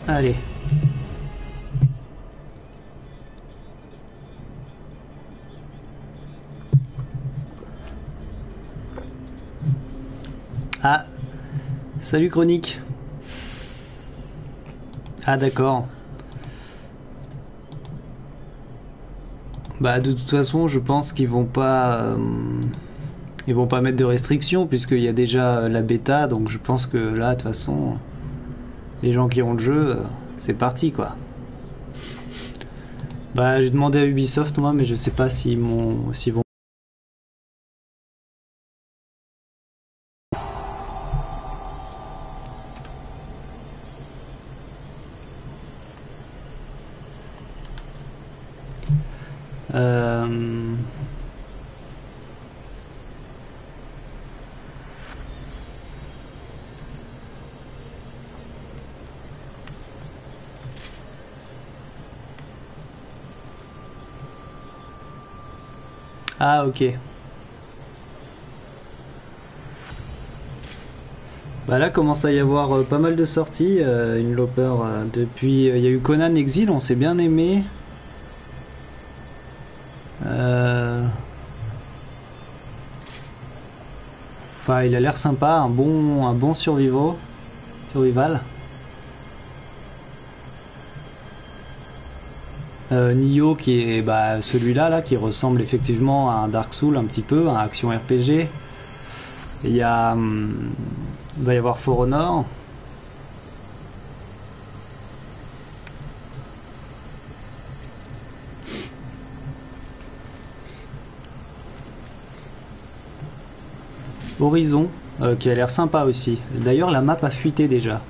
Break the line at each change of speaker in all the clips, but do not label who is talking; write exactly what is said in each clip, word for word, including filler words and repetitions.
Allez. Ah, salut Chronique. Ah d'accord. Bah de toute façon je pense qu'ils vont pas euh, ils vont pas mettre de restrictions puisqu'il y a déjà la bêta, donc je pense que là de toute façon les gens qui ont le jeu, euh, c'est parti quoi. Bah j'ai demandé à Ubisoft moi, mais je sais pas s'ils m'ont s'ils vont. Euh... Ah ok. Bah là commence à y avoir euh, pas mal de sorties, euh, une loper euh, depuis. Il euh, y a eu Conan Exil, on s'est bien aimé. Euh... Enfin, il a l'air sympa, un bon, un bon survival. Survival. Euh, Nioh qui est bah, celui-là là, qui ressemble effectivement à un Dark Souls un petit peu, un action R P G. Il y a, hum, il va y avoir For Honor. Horizon, euh, qui a l'air sympa aussi. D'ailleurs, la map a fuité déjà.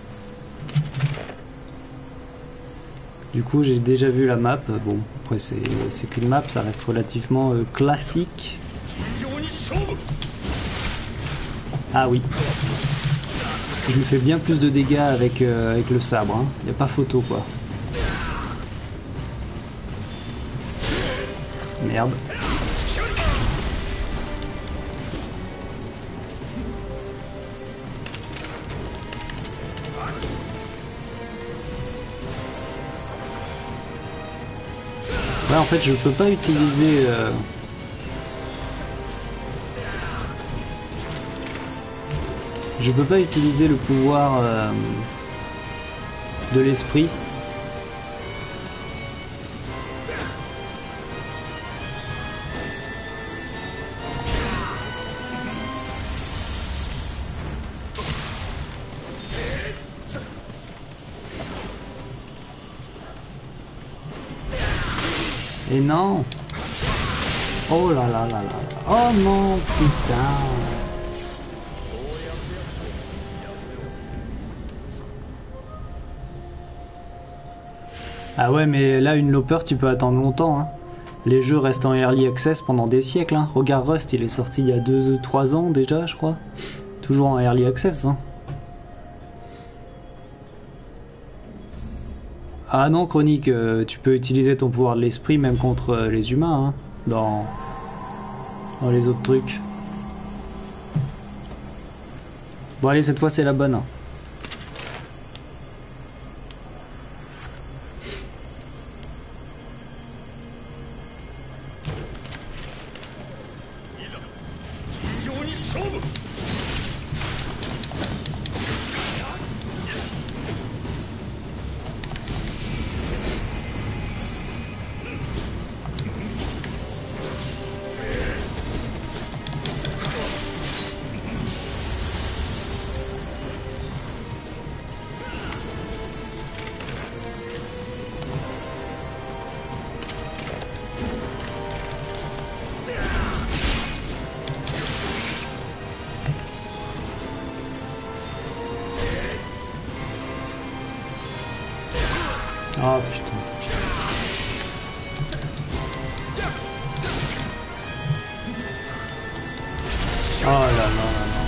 Du coup, j'ai déjà vu la map. Bon, après, c'est qu'une map, ça reste relativement euh, classique. Ah oui. Je me fais bien plus de dégâts avec, euh, avec le sabre. Hein. Y a pas photo, quoi. Merde. Ouais, en fait, je peux pas utiliser... Euh... Je peux pas utiliser le pouvoir euh, de l'esprit. Et non. Oh là là là là. Oh non, putain. Ah ouais, mais là, une loper, tu peux attendre longtemps. Hein. Les jeux restent en early access pendant des siècles. Hein. Regarde Rust, il est sorti il y a deux trois ans déjà, je crois. Toujours en early access. Hein. Ah non, Chronique, euh, tu peux utiliser ton pouvoir de l'esprit même contre euh, les humains, hein, dans, dans les autres trucs. Bon allez, cette fois c'est la bonne. Hein. Oh putain. Oh là là là là.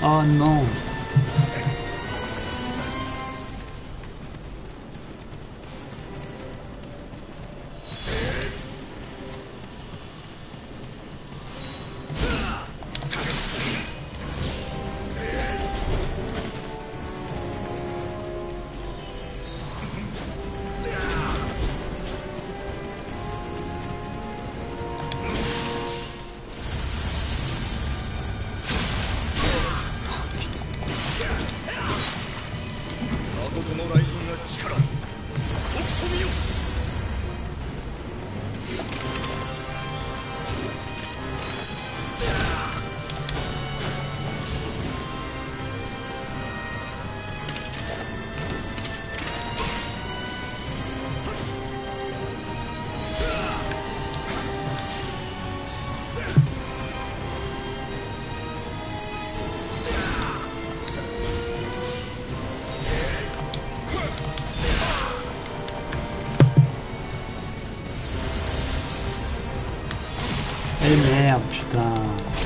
Oh non. Eh merde, putain.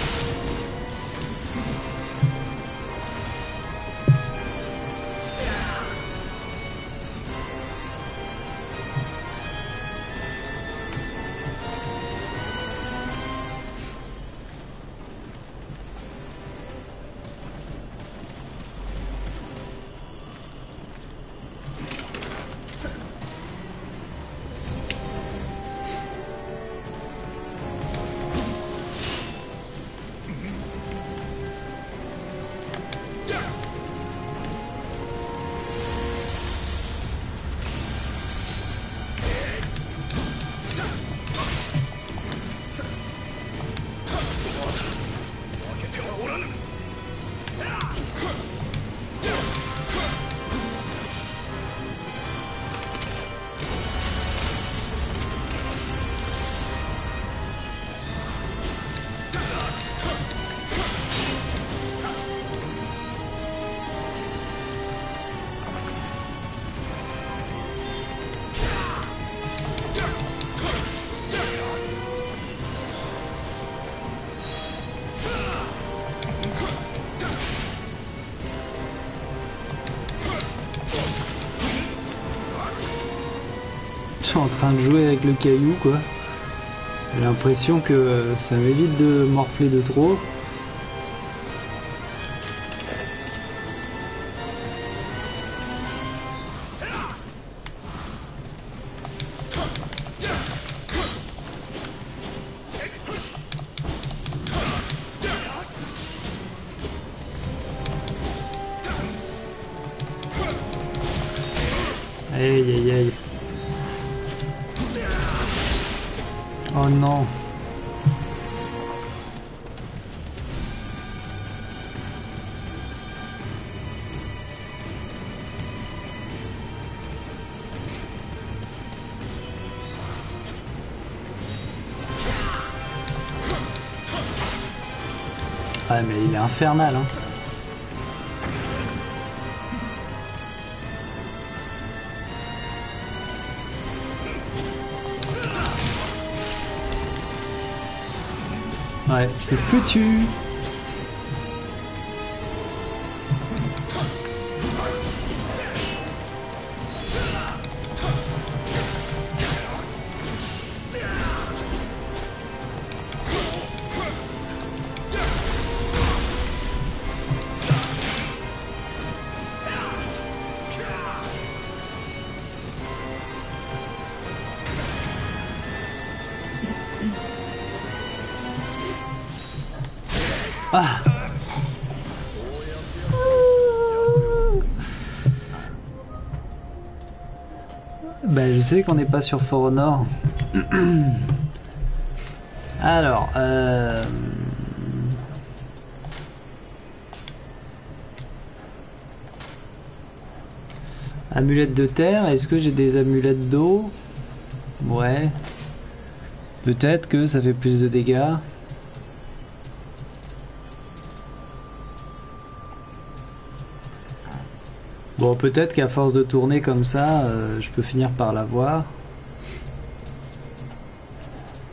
Je suis en train de jouer avec le caillou quoi. J'ai l'impression que ça m'évite de morfler de trop. Aïe aïe aïe. Oh non. Ah mais il est infernal hein. Ouais, c'est foutu. Ah. Ben je sais qu'on n'est pas sur For Honor. Alors, euh... amulette de terre, est-ce que j'ai des amulettes d'eau? Ouais. Peut-être que ça fait plus de dégâts. Bon, peut-être qu'à force de tourner comme ça, euh, je peux finir par l'avoir.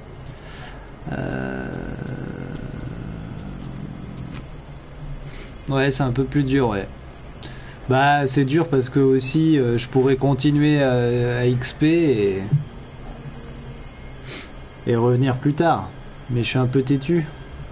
Euh... Ouais, c'est un peu plus dur, ouais. Bah, c'est dur parce que aussi, euh, je pourrais continuer à, à X P et... et revenir plus tard. Mais je suis un peu têtu.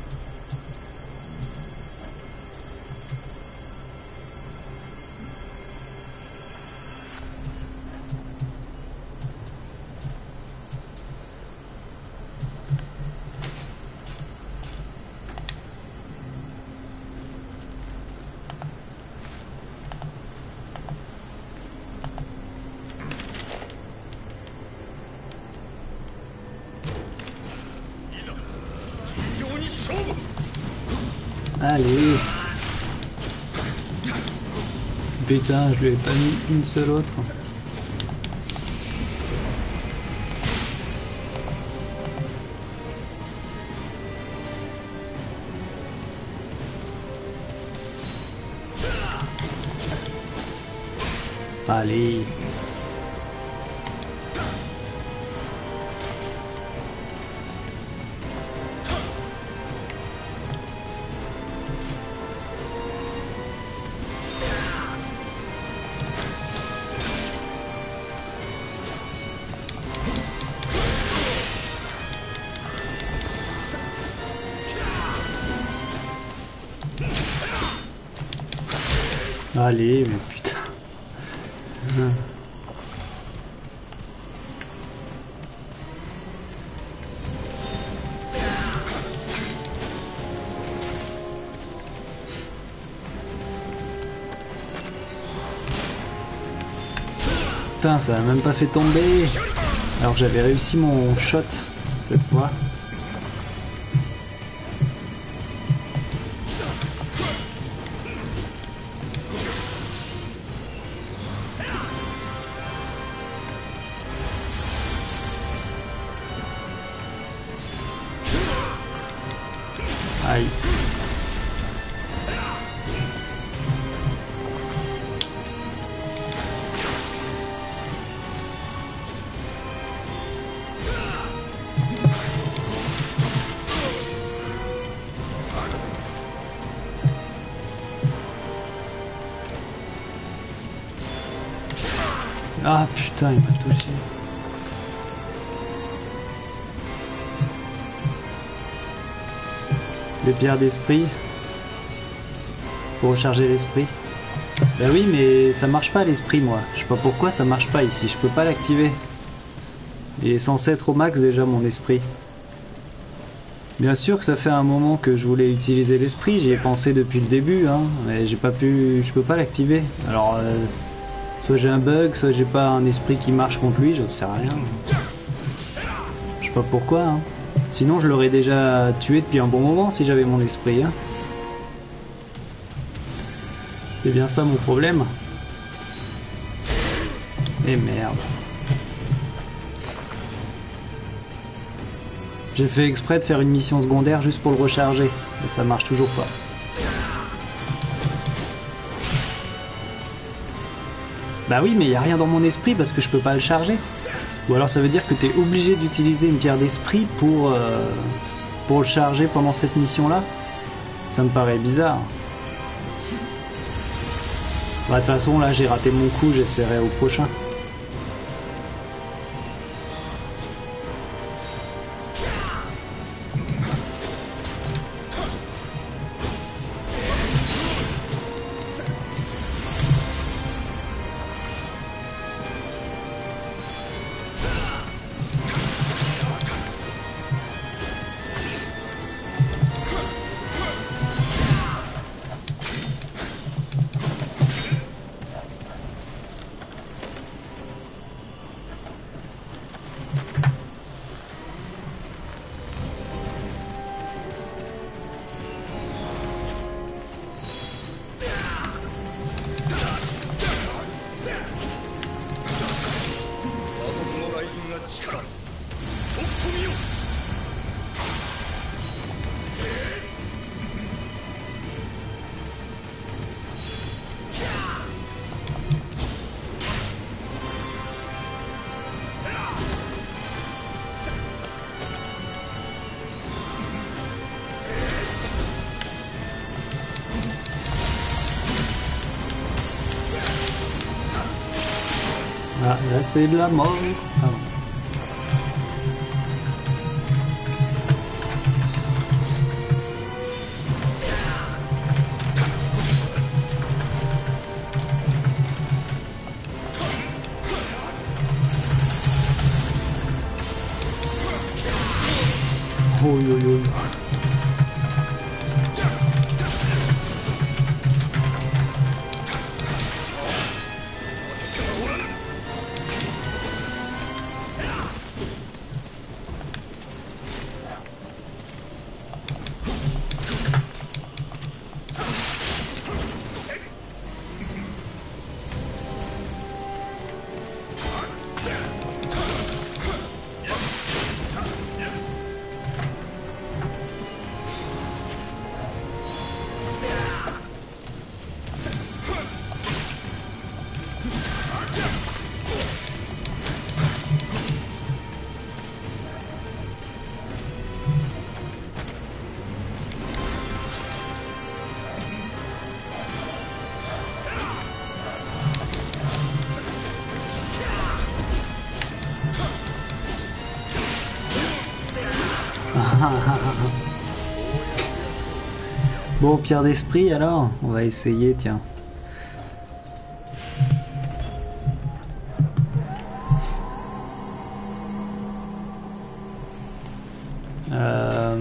Allez. Putain, je lui ai pas mis une seule autre. Allez. Allez, mais putain. Hum. Putain, ça a même pas fait tomber. Alors que j'avais réussi mon shot cette fois. Aïe. Ah putain, il m'a touché. Les pierres d'esprit. Pour recharger l'esprit. Bah oui, mais ça marche pas l'esprit, moi. Je sais pas pourquoi ça marche pas ici. Je peux pas l'activer. Il est censé être au max déjà, mon esprit. Bien sûr que ça fait un moment que je voulais utiliser l'esprit. J'y ai pensé depuis le début, hein. Mais j'ai pas pu... Je peux pas l'activer. Alors... Euh... Soit j'ai un bug, soit j'ai pas un esprit qui marche contre lui, j'en sais rien. Je sais pas pourquoi, hein. Sinon je l'aurais déjà tué depuis un bon moment si j'avais mon esprit, hein. C'est bien ça mon problème. Et merde. J'ai fait exprès de faire une mission secondaire juste pour le recharger, et ça marche toujours pas. Bah oui, mais il n'y a rien dans mon esprit parce que je peux pas le charger. Ou alors ça veut dire que tu es obligé d'utiliser une pierre d'esprit pour, euh, pour le charger pendant cette mission-là. Ça me paraît bizarre. Bah de toute façon, là j'ai raté mon coup, j'essaierai au prochain. Ah, là c'est de la mort. Ah bon. Oh, yo, yo. Bon, pierre d'esprit alors, on va essayer, tiens. Euh...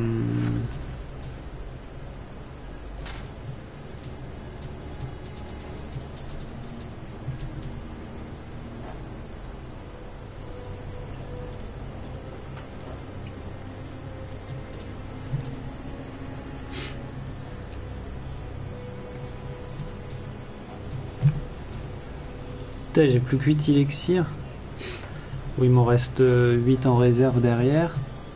Putain, j'ai plus que huit élixirs. Oui, il m'en reste huit en réserve derrière.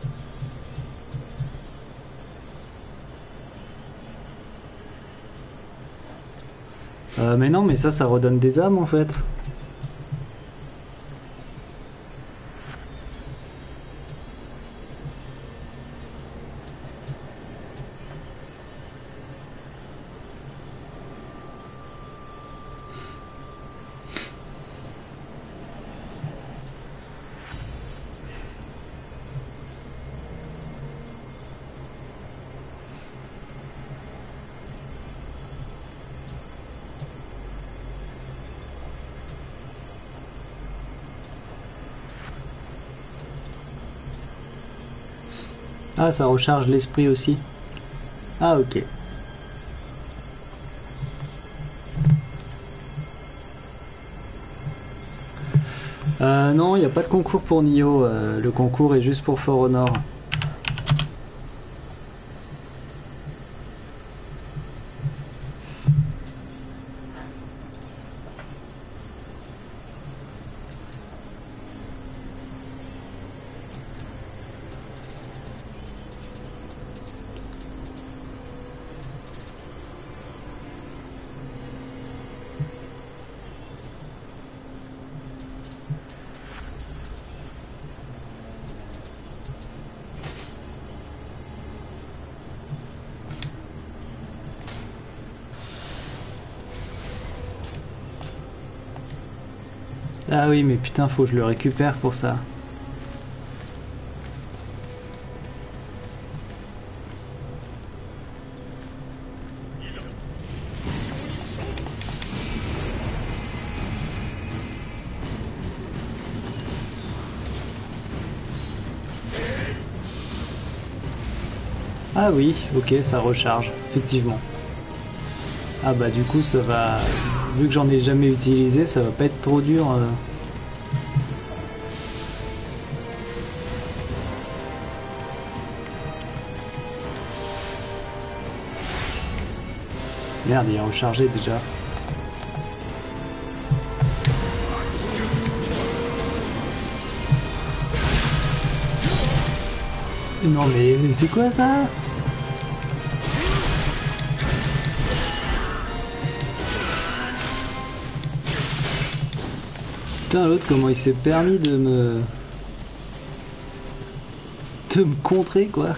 Euh, mais non, mais ça, ça redonne des âmes en fait. Ah, ça recharge l'esprit aussi. Ah, ok. Euh, non, il n'y a pas de concours pour Nioh. Euh, le concours est juste pour For Honor. Ah oui, mais putain, faut que je le récupère pour ça. Ah oui, ok, ça recharge, effectivement. Ah bah du coup, ça va... Vu que j'en ai jamais utilisé, ça va pas être trop dur. Euh... Merde, il est rechargé déjà. Non mais, mais c'est quoi ça? Putain, l'autre, comment il s'est permis de me... de me contrer, quoi.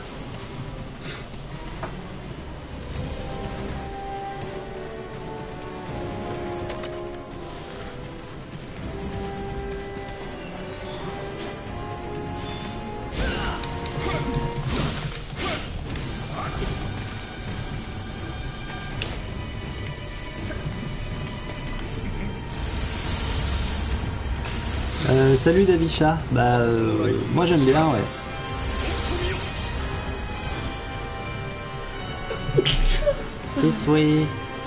salut Davisha. Bah, euh, moi j'aime bien, ouais. Tout oui.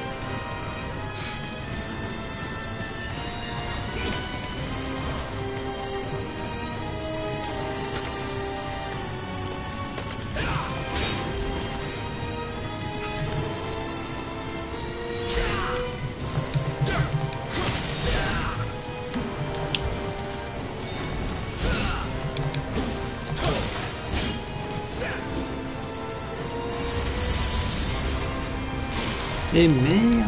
Et merde.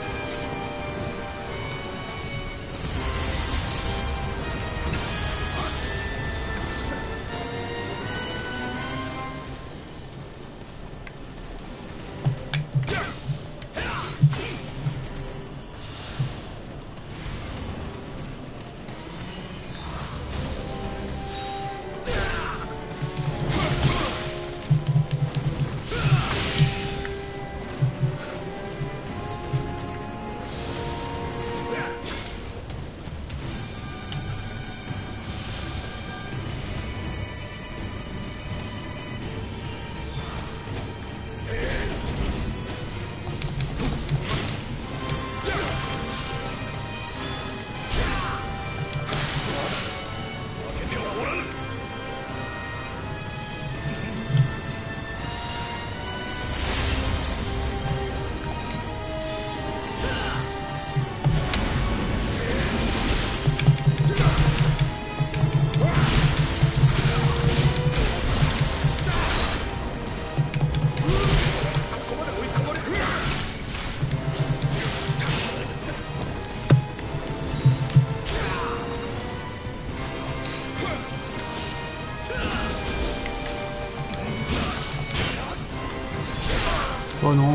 Oh non.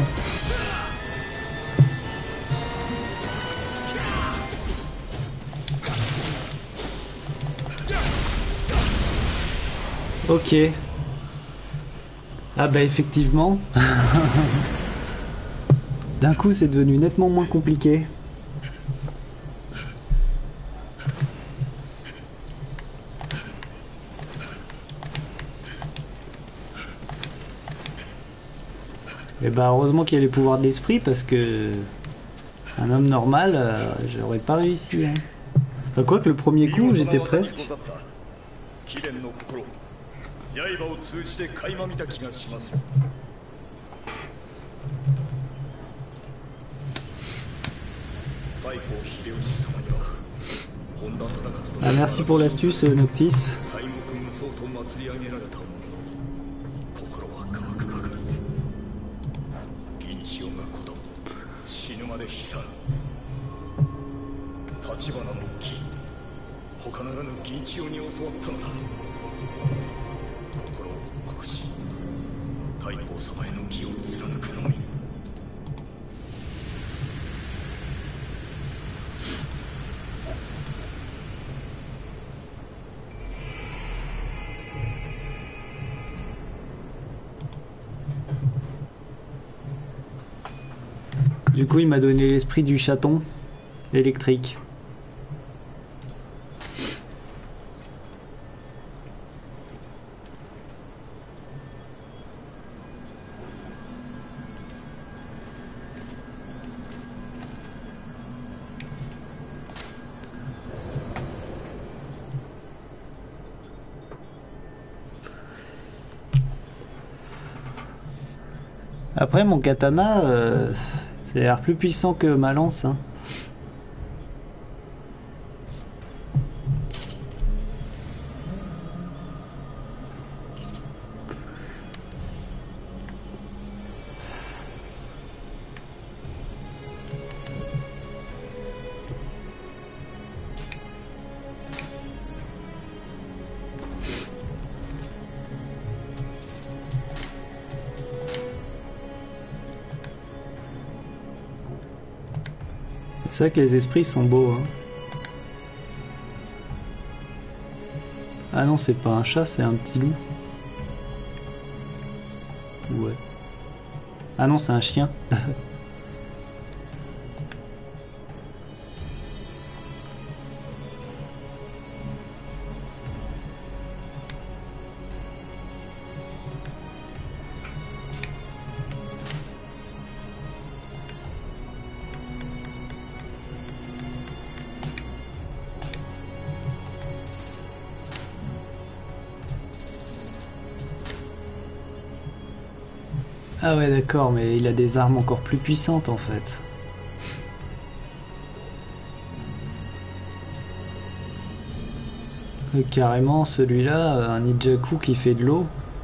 Ok. Ah bah effectivement. D'un coup c'est devenu nettement moins compliqué. Et bah heureusement qu'il y a les pouvoirs de l'esprit parce que un homme normal, euh, j'aurais pas réussi. Hein. Enfin quoi que le premier coup j'étais presque. Ah merci pour l'astuce Noctis. Du coup, il m'a donné l'esprit du chaton électrique. Après, mon katana, euh, ça a l'air plus puissant que ma lance. Hein. C'est vrai que les esprits sont beaux. Hein. Ah non, c'est pas un chat, c'est un petit loup. Ouais. Ah non, c'est un chien. Ah ouais d'accord, mais il a des armes encore plus puissantes en fait. Et carrément celui-là, un Nijaku qui fait de l'eau.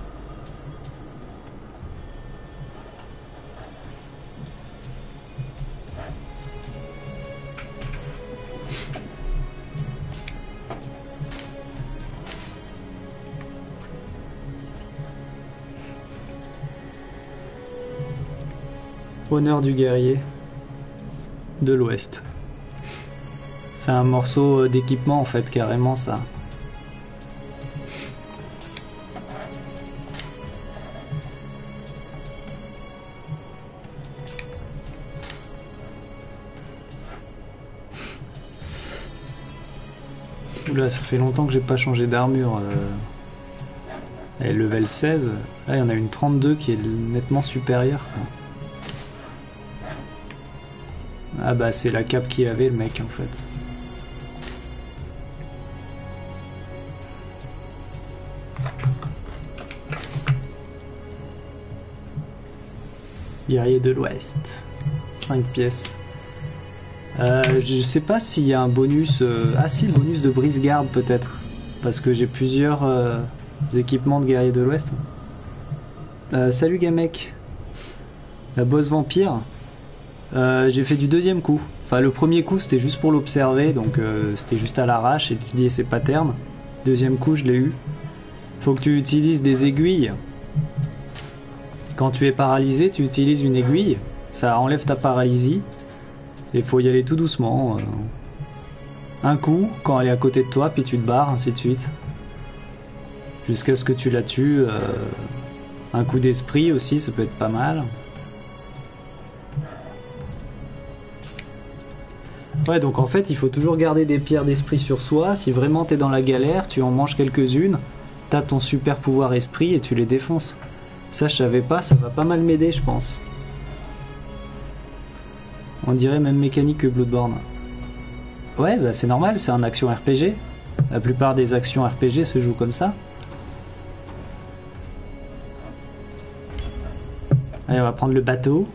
Honneur du guerrier de l'Ouest. C'est un morceau d'équipement en fait, carrément ça. Oula, ça fait longtemps que j'ai pas changé d'armure. Euh... Elle est level seize. Là, il y en a une trente-deux qui est nettement supérieure, quoi. Ah bah c'est la cape qu'il avait le mec en fait. Guerrier de l'Ouest. cinq pièces. Euh, je sais pas s'il y a un bonus... Euh... Ah si, bonus de brise-garde peut-être. Parce que j'ai plusieurs euh, équipements de guerrier de l'Ouest. Euh, salut Gamek. La boss vampire. Euh, j'ai fait du deuxième coup. Enfin, le premier coup c'était juste pour l'observer, donc euh, c'était juste à l'arrache et tu dis ses patterns. Deuxième coup, je l'ai eu. Faut que tu utilises des aiguilles. Quand tu es paralysé, tu utilises une aiguille. Ça enlève ta paralysie. Et faut y aller tout doucement. Euh, un coup, quand elle est à côté de toi, puis tu te barres, ainsi de suite. Jusqu'à ce que tu la tues. Euh, un coup d'esprit aussi, ça peut être pas mal. Ouais, donc en fait, il faut toujours garder des pierres d'esprit sur soi. Si vraiment t'es dans la galère, tu en manges quelques-unes, t'as ton super pouvoir esprit et tu les défonces. Ça, je savais pas, ça va pas mal m'aider, je pense. On dirait même mécanique que Bloodborne. Ouais, bah c'est normal, c'est un action R P G. La plupart des actions R P G se jouent comme ça. Allez, on va prendre le bateau.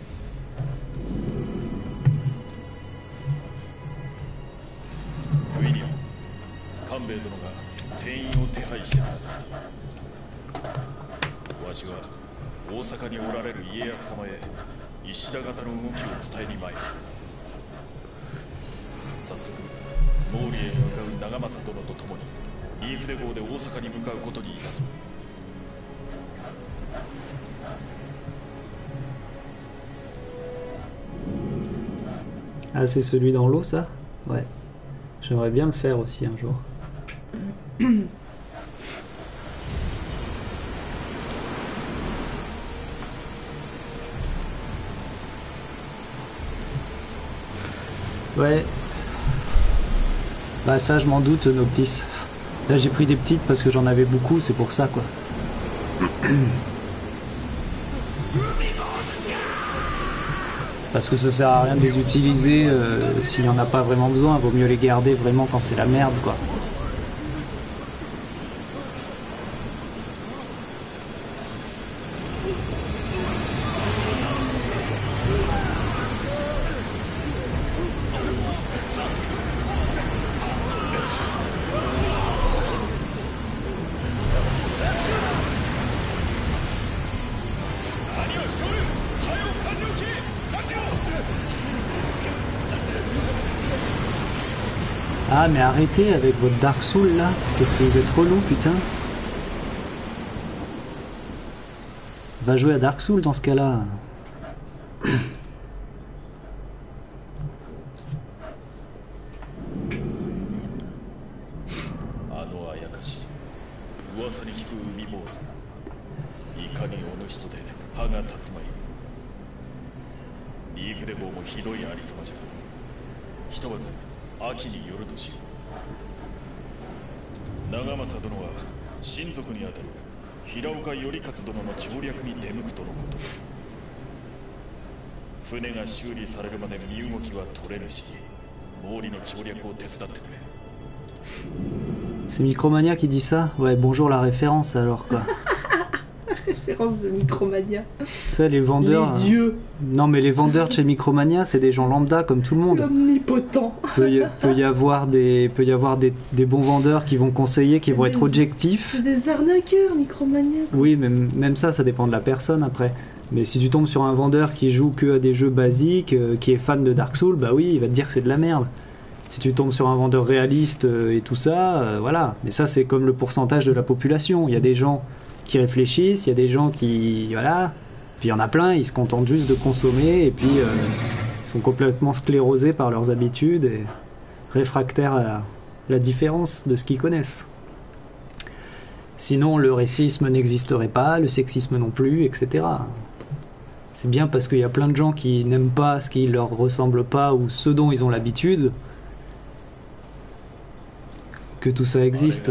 Ah, c'est celui dans l'eau, ça? Ouais. J'aimerais bien le faire aussi un jour. Ouais. Bah ça, je m'en doute, Noctis. Là, j'ai pris des petites parce que j'en avais beaucoup, c'est pour ça, quoi. Parce que ça sert à rien de les utiliser euh, s'il n'y en a pas vraiment besoin. Vaut mieux les garder vraiment quand c'est la merde, quoi. Ah mais arrêtez avec votre Dark Soul là, qu'est-ce que vous êtes relou putain. Va jouer à Dark Soul dans ce cas-là. C'est Micromania qui dit ça? Ouais, bonjour la référence alors quoi.
Référence de Micromania.
Tu sais, les vendeurs...
Les dieux.
Non, mais les vendeurs de chez Micromania, c'est des gens lambda comme tout le monde.
L'omnipotent.
Peut y, peut y avoir, des, peut y avoir des, des bons vendeurs qui vont conseiller, qui vont
des,
être objectifs.
C'est des arnaqueurs, Micromania.
Oui, mais même ça, ça dépend de la personne après. Mais si tu tombes sur un vendeur qui joue que à des jeux basiques, euh, qui est fan de Dark Souls, bah oui, il va te dire que c'est de la merde. Si tu tombes sur un vendeur réaliste euh, et tout ça, euh, voilà. Mais ça, c'est comme le pourcentage de la population. Il y a des gens qui réfléchissent, il y a des gens qui... Voilà. Puis il y en a plein, ils se contentent juste de consommer et puis euh, ils sont complètement sclérosés par leurs habitudes et réfractaires à la différence de ce qu'ils connaissent. Sinon, le racisme n'existerait pas, le sexisme non plus, et cetera. C'est bien parce qu'il y a plein de gens qui n'aiment pas ce qui leur ressemble pas ou ce dont ils ont l'habitude que tout ça existe.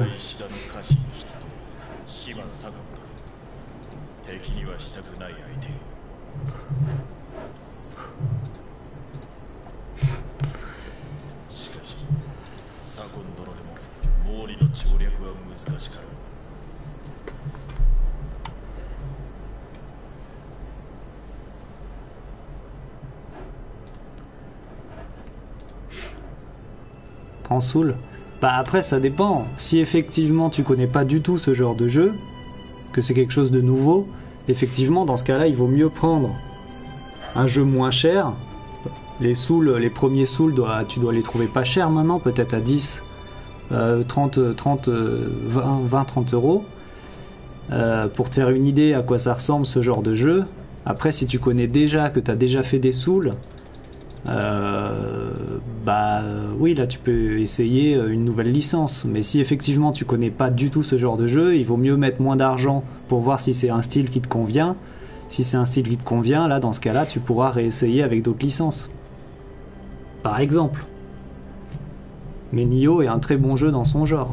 Prends Soul. Bah après ça dépend. Si effectivement tu connais pas du tout ce genre de jeu, que c'est quelque chose de nouveau, effectivement dans ce cas-là il vaut mieux prendre un jeu moins cher. Les Souls, les premiers Souls, doit, tu dois les trouver pas chers maintenant, peut-être à dix, euh, trente, trente, vingt, vingt, trente euros. Euh, pour te faire une idée à quoi ça ressemble ce genre de jeu. Après si tu connais déjà, que tu as déjà fait des Souls, Euh, bah oui, là tu peux essayer une nouvelle licence, mais si effectivement tu connais pas du tout ce genre de jeu, il vaut mieux mettre moins d'argent pour voir si c'est un style qui te convient. Si c'est un style qui te convient, là dans ce cas-là tu pourras réessayer avec d'autres licences, par exemple. Mais Nioh est un très bon jeu dans son genre.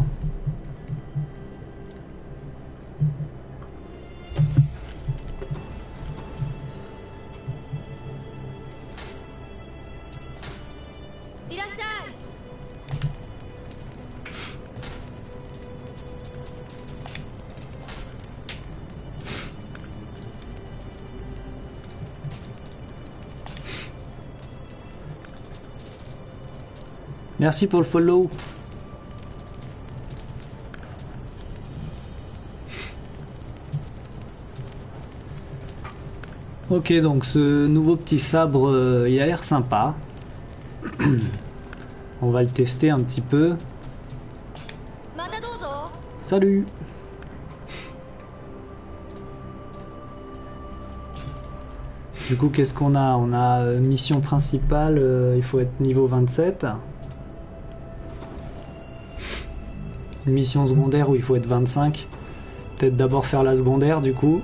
Merci pour le follow. Ok, donc ce nouveau petit sabre, euh, il a l'air sympa. On va le tester un petit peu. Salut. Du coup, qu'est-ce qu'on a? On a euh, mission principale, euh, il faut être niveau vingt-sept. Une mission secondaire où il faut être vingt-cinq. Peut-être d'abord faire la secondaire du coup.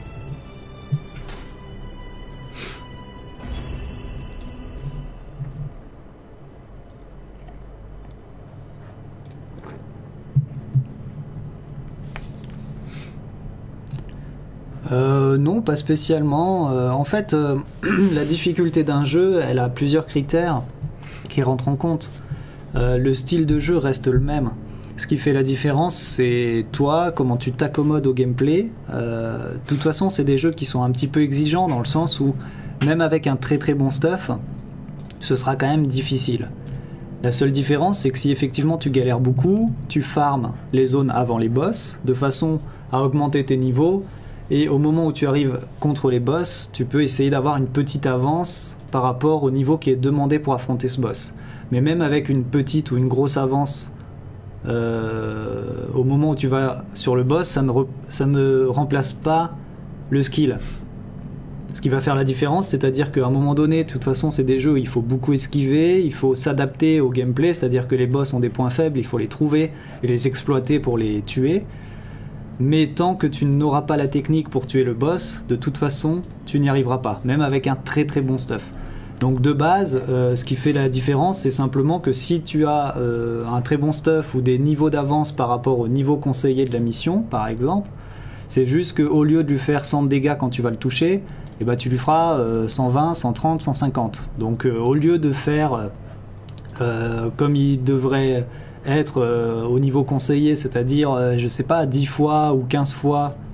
Euh, non, pas spécialement. Euh, en fait, euh, la difficulté d'un jeu, elle a plusieurs critères qui rentrent en compte. Euh, le style de jeu reste le même. Ce qui fait la différence, c'est toi, comment tu t'accommodes au gameplay. Euh, de toute façon, c'est des jeux qui sont un petit peu exigeants dans le sens où, même avec un très très bon stuff, ce sera quand même difficile. La seule différence, c'est que si effectivement tu galères beaucoup, tu farmes les zones avant les boss, de façon à augmenter tes niveaux, et au moment où tu arrives contre les boss, tu peux essayer d'avoir une petite avance par rapport au niveau qui est demandé pour affronter ce boss. Mais même avec une petite ou une grosse avance, Euh, au moment où tu vas sur le boss, ça ne, re, ça ne remplace pas le skill. Ce qui va faire la différence, c'est-à-dire qu'à un moment donné, de toute façon, c'est des jeux où il faut beaucoup esquiver, il faut s'adapter au gameplay, c'est-à-dire que les boss ont des points faibles, il faut les trouver et les exploiter pour les tuer. Mais tant que tu n'auras pas la technique pour tuer le boss, de toute façon, tu n'y arriveras pas, même avec un très très bon stuff. Donc de base, euh, ce qui fait la différence, c'est simplement que si tu as euh, un très bon stuff ou des niveaux d'avance par rapport au niveau conseillé de la mission, par exemple, c'est juste qu'au lieu de lui faire cent de dégâts quand tu vas le toucher, eh ben, tu lui feras euh, cent vingt, cent trente, cent cinquante. Donc euh, au lieu de faire euh, comme il devrait être euh, au niveau conseillé, c'est-à-dire, euh, je sais pas, dix fois ou quinze fois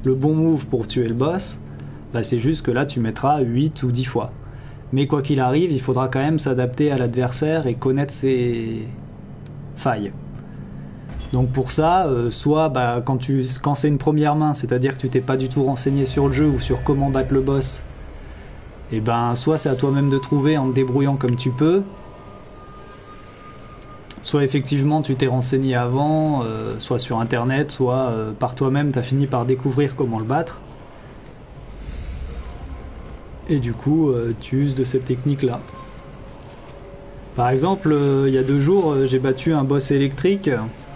le bon move pour tuer le boss, bah c'est juste que là tu mettras huit ou dix fois. Mais quoi qu'il arrive, il faudra quand même s'adapter à l'adversaire et connaître ses failles. Donc pour ça, euh, soit bah, quand, tu, quand c'est une première main, c'est-à-dire que tu t'es pas du tout renseigné sur le jeu ou sur comment battre le boss, et ben soit c'est à toi-même de trouver en te débrouillant comme tu peux, soit effectivement tu t'es renseigné avant, euh, soit sur internet, soit euh, par toi-même tu as fini par découvrir comment le battre. Et du coup, euh, tu uses de cette technique-là. Par exemple, euh, il y a deux jours, euh, j'ai battu un boss électrique.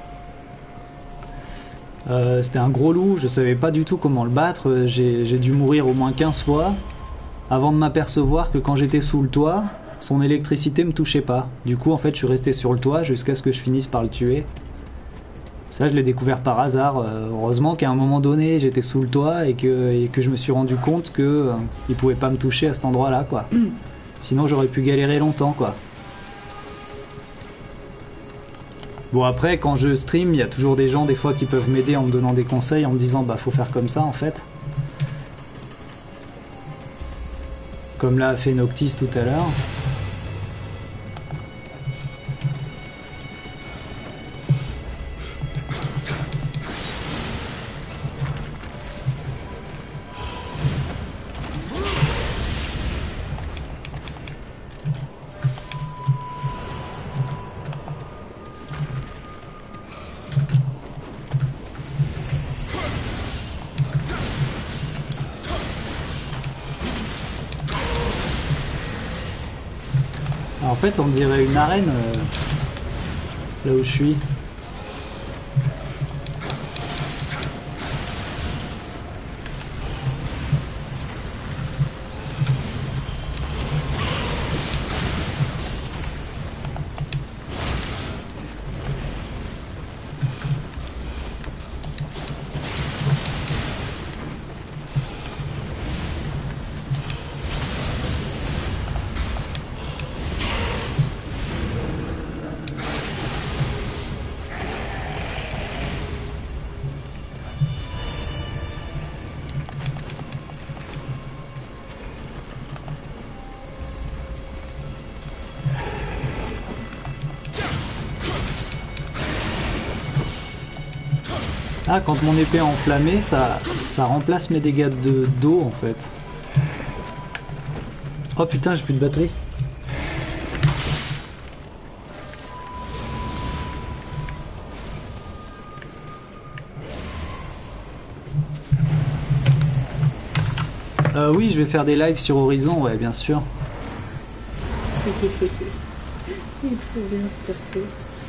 Euh, c'était un gros loup, je savais pas du tout comment le battre. J'ai, j'ai dû mourir au moins quinze fois avant de m'apercevoir que quand j'étais sous le toit, son électricité me touchait pas. Du coup, en fait, je suis resté sur le toit jusqu'à ce que je finisse par le tuer. Ça, je l'ai découvert par hasard. Euh, heureusement qu'à un moment donné, j'étais sous le toit et que, et que je me suis rendu compte que euh, il pouvait pas me toucher à cet endroit-là, quoi. Sinon, j'aurais pu galérer longtemps, quoi. Bon, après, quand je stream, il y a toujours des gens, des fois, qui peuvent m'aider en me donnant des conseils, en me disant, bah, faut faire comme ça, en fait. Comme l'a fait Noctis tout à l'heure. En fait, on dirait une arène euh, là où je suis. Ah, quand mon épée est enflammée, ça, ça remplace mes dégâts de d'eau en fait. Oh putain, j'ai plus de batterie. Euh, oui, je vais faire des lives sur Horizon, ouais, bien sûr.
Il faut bien se passer.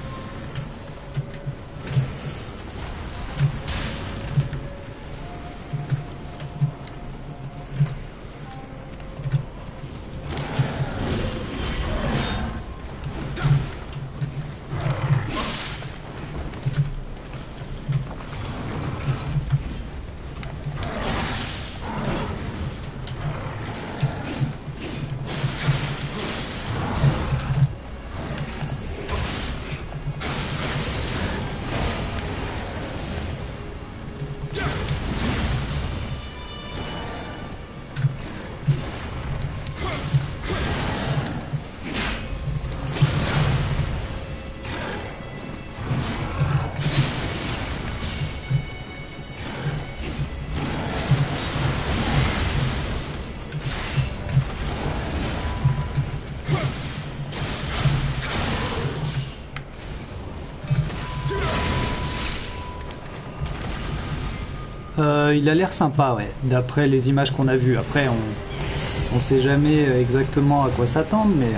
Euh, il a l'air sympa, ouais, d'après les images qu'on a vues. Après, on, on sait jamais exactement à quoi s'attendre, mais...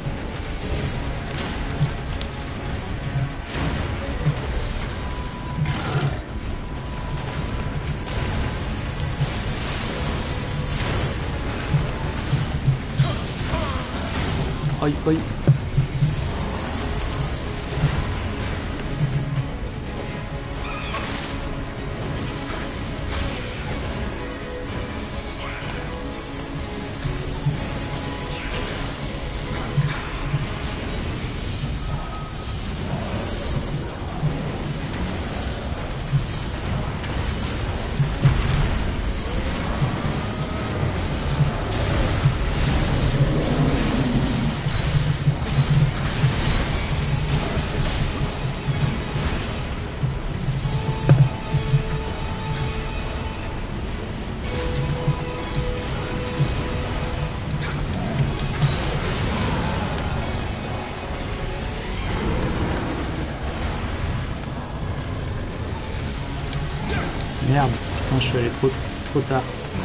Oi, oi. suis allé trop, trop tard.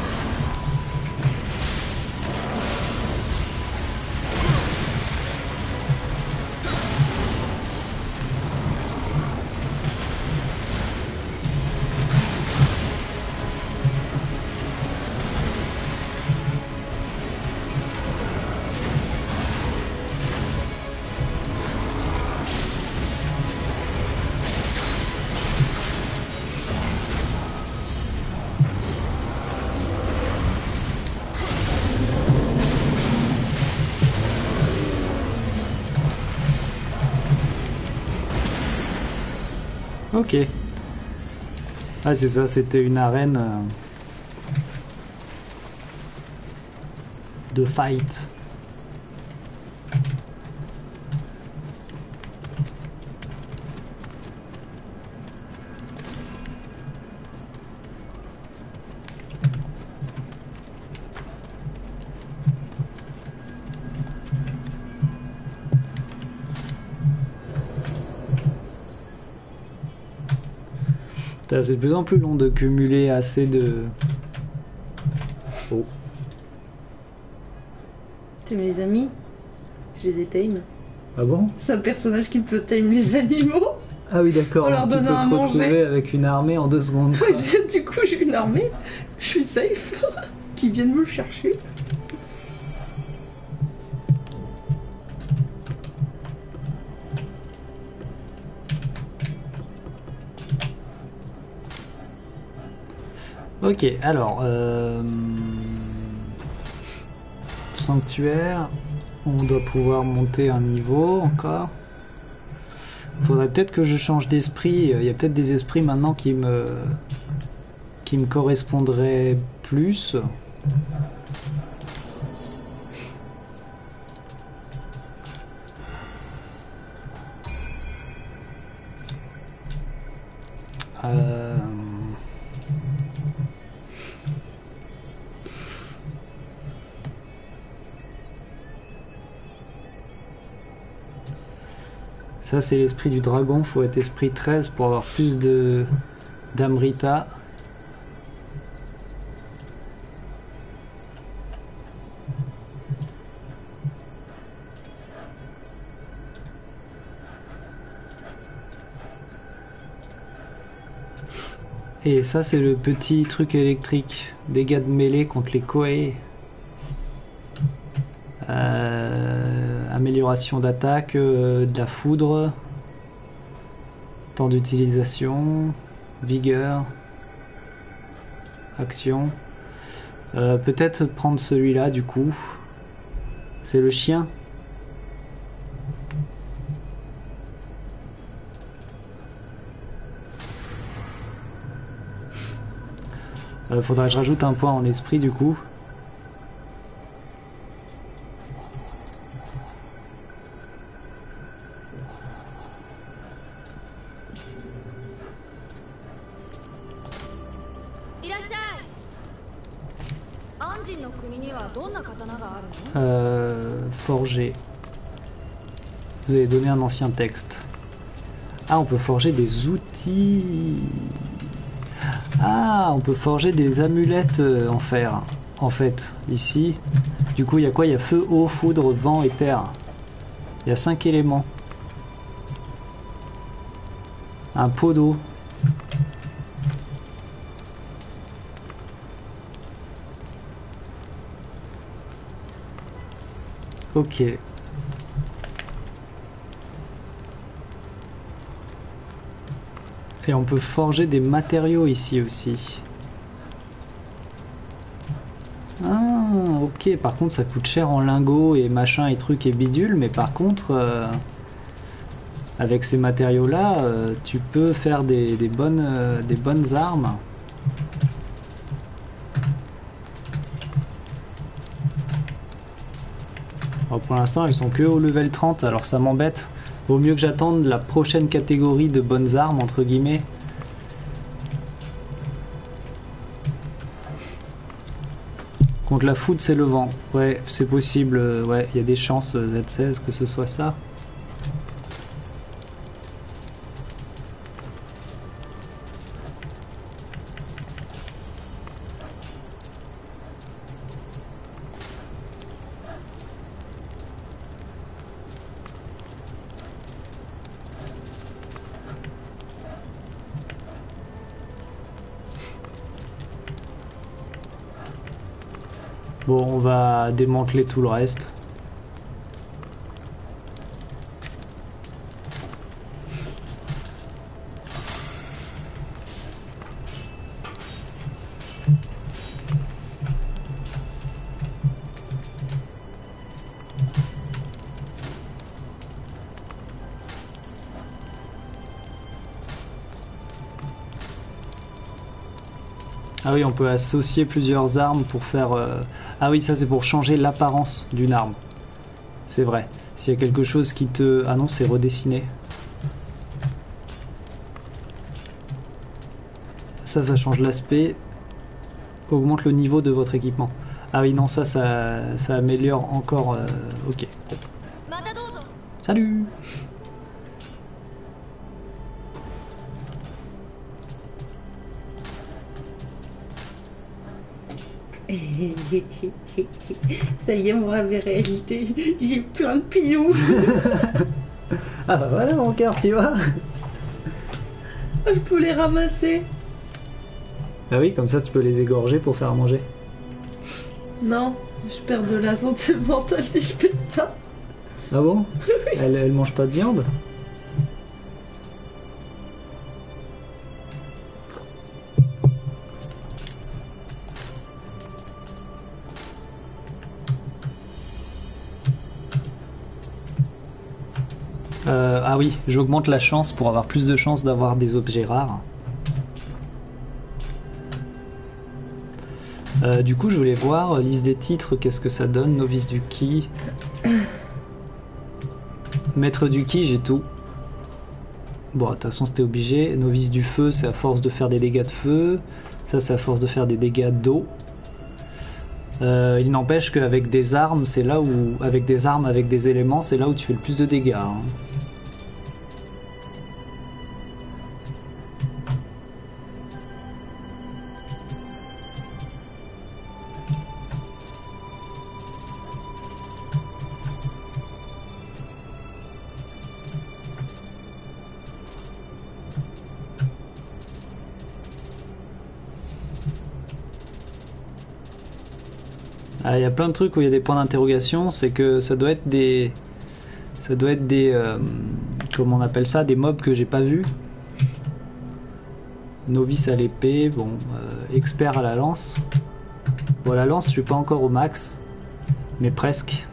Ok. Ah c'est ça, c'était une arène euh, de fight. C'est de plus en plus long de cumuler assez de... Oh.
C'est mes amis. Je les ai tame.
Ah bon?
C'est un personnage qui peut tame les animaux.
Ah oui d'accord,
En leur
tu peux te
donnant à
retrouver
manger.
avec une armée en deux secondes.
Du coup j'ai une armée. Je suis safe. Qui viennent me le chercher.
Ok, alors... Euh... Sanctuaire. On doit pouvoir monter un niveau encore. Faudrait peut-être que je change d'esprit. Il y a peut-être des esprits maintenant qui me... qui me correspondraient plus. Euh... Ça c'est l'esprit du dragon, faut être esprit treize pour avoir plus de d'Amrita. Et ça c'est le petit truc électrique, dégâts de mêlée contre les Koei. Euh, amélioration d'attaque, euh, de la foudre, temps d'utilisation, vigueur, action. Euh, peut-être prendre celui-là du coup. C'est le chien. Euh, faudrait que je rajoute un point en esprit du coup. Euh, forger. Vous avez donné un ancien texte. Ah, on peut forger des outils. Ah, on peut forger des amulettes euh, en fer. En fait, ici. Du coup, il y a quoi? Il y a feu, eau, foudre, vent et terre. Il y a cinq éléments. Un pot d'eau. Ok. Et on peut forger des matériaux ici aussi. Ah, ok. Par contre, ça coûte cher en lingots et machin et trucs et bidules. Mais par contre, euh, avec ces matériaux-là, euh, tu peux faire des, des, bonnes, euh, des bonnes armes. Alors pour l'instant, elles sont que au level trente, alors ça m'embête. Vaut mieux que j'attende la prochaine catégorie de bonnes armes, entre guillemets. Contre la foudre, c'est le vent. Ouais, c'est possible. Ouais, il y a des chances, Z seize, que ce soit ça. Bon, on va démanteler tout le reste. Ah oui, on peut associer plusieurs armes pour faire... Euh... Ah oui, ça c'est pour changer l'apparence d'une arme. C'est vrai. S'il y a quelque chose qui te... Ah non, c'est redessiné. Ça, ça change l'aspect. Augmente le niveau de votre équipement. Ah oui, non, ça, ça, ça améliore encore... Euh... Ok. Salut!
Ça y est, mon rêve est réalité. J'ai plein de pignons.
Ah bah voilà mon cœur, tu vois.
Je peux les ramasser.
Ah oui, comme ça tu peux les égorger pour faire à manger.
Non, je perds de la santé mentale si je fais ça.
Ah bon? elle, elle mange pas de viande? Euh, ah oui, j'augmente la chance pour avoir plus de chances d'avoir des objets rares. Euh, du coup, je voulais voir, liste des titres, qu'est-ce que ça donne? Novice du ki. Maître du ki, j'ai tout. Bon, de toute façon, c'était obligé. Novice du feu, c'est à force de faire des dégâts de feu. Ça, c'est à force de faire des dégâts d'eau. Euh, il n'empêche qu'avec des armes, c'est là où... Avec des armes, avec des éléments, c'est là où tu fais le plus de dégâts. Hein. Il y a plein de trucs où il y a des points d'interrogation, c'est que ça doit être des... Ça doit être des... Euh, comment on appelle ça? Des mobs que j'ai pas vus. Novice à l'épée, bon, euh, expert à la lance. Bon, la lance, je suis pas encore au max, mais presque.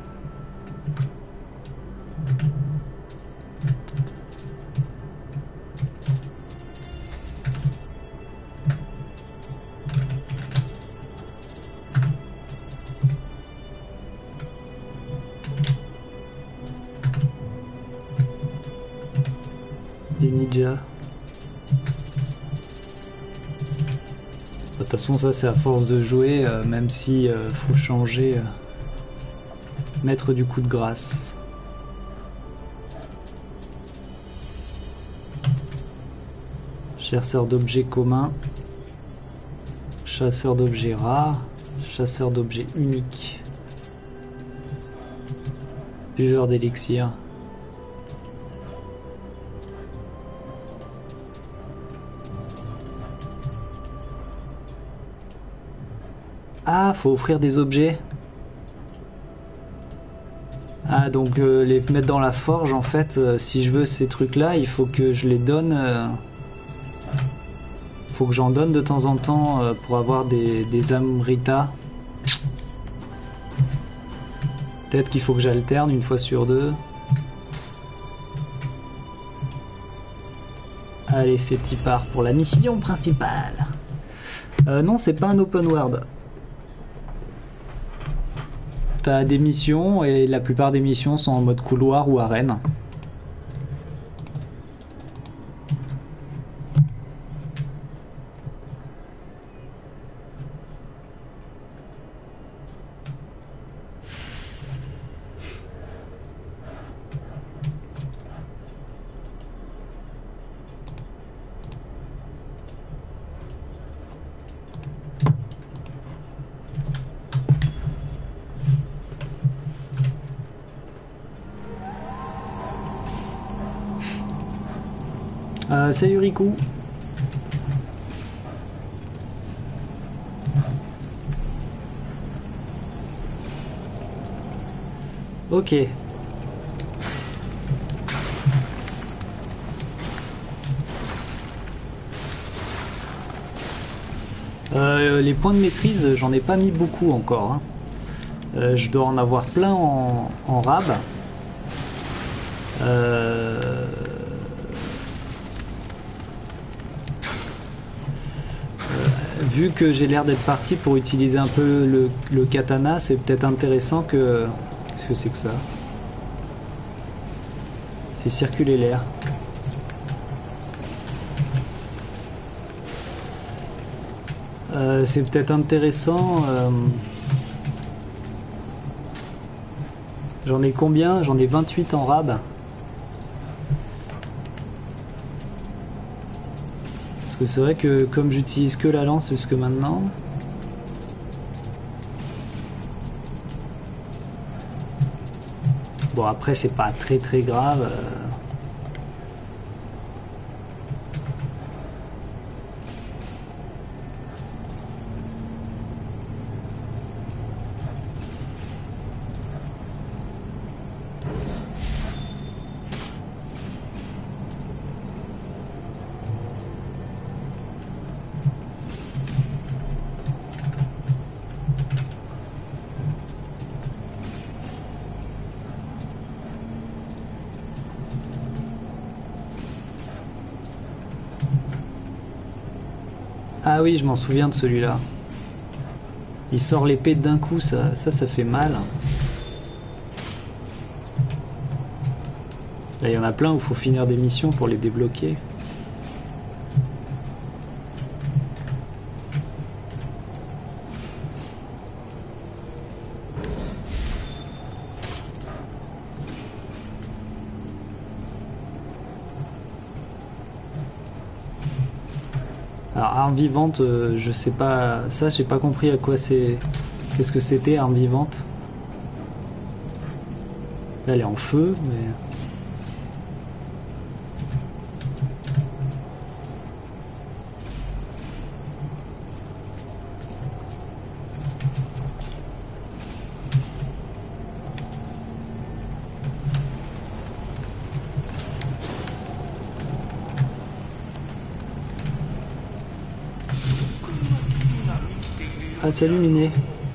Les ninjas. De toute façon, ça c'est à force de jouer, euh, même si euh, faut changer. Euh, maître du coup de grâce. Chasseur d'objets communs. Chasseur d'objets rares. Chasseur d'objets uniques. Buveur d'élixir. Ah, faut offrir des objets. Ah, donc euh, les mettre dans la forge, en fait, euh, si je veux ces trucs-là, il faut que je les donne. Euh, faut que j'en donne de temps en temps euh, pour avoir des, des amritas. Peut-être qu'il faut que j'alterne une fois sur deux. Allez, c'est y part pour la mission principale. Euh, non, c'est pas un open world. T'as des missions et la plupart des missions sont en mode couloir ou arène. Euh, salut Riku. Ok. Euh, les points de maîtrise, j'en ai pas mis beaucoup encore. Hein. Euh, je dois en avoir plein en, en rab. Euh... Euh, vu que j'ai l'air d'être parti pour utiliser un peu le, le katana, c'est peut-être intéressant que... Qu'est-ce que c'est que ça? Fait circuler l'air. Euh, c'est peut-être intéressant... Euh... J'en ai combien? J'en ai vingt-huit en rab. Parce que c'est vrai que comme j'utilise que la lance jusque maintenant... Bon après c'est pas très très grave. Euh... Ah oui, je m'en souviens de celui-là. Il sort l'épée d'un coup, ça, ça, ça fait mal. Là, il y en a plein où il faut finir des missions pour les débloquer. Alors, arme vivante, euh, je sais pas... Ça, j'ai pas compris à quoi c'est... Qu'est-ce que c'était, arme vivante? Là, elle est en feu, mais... Ah, salut Miné.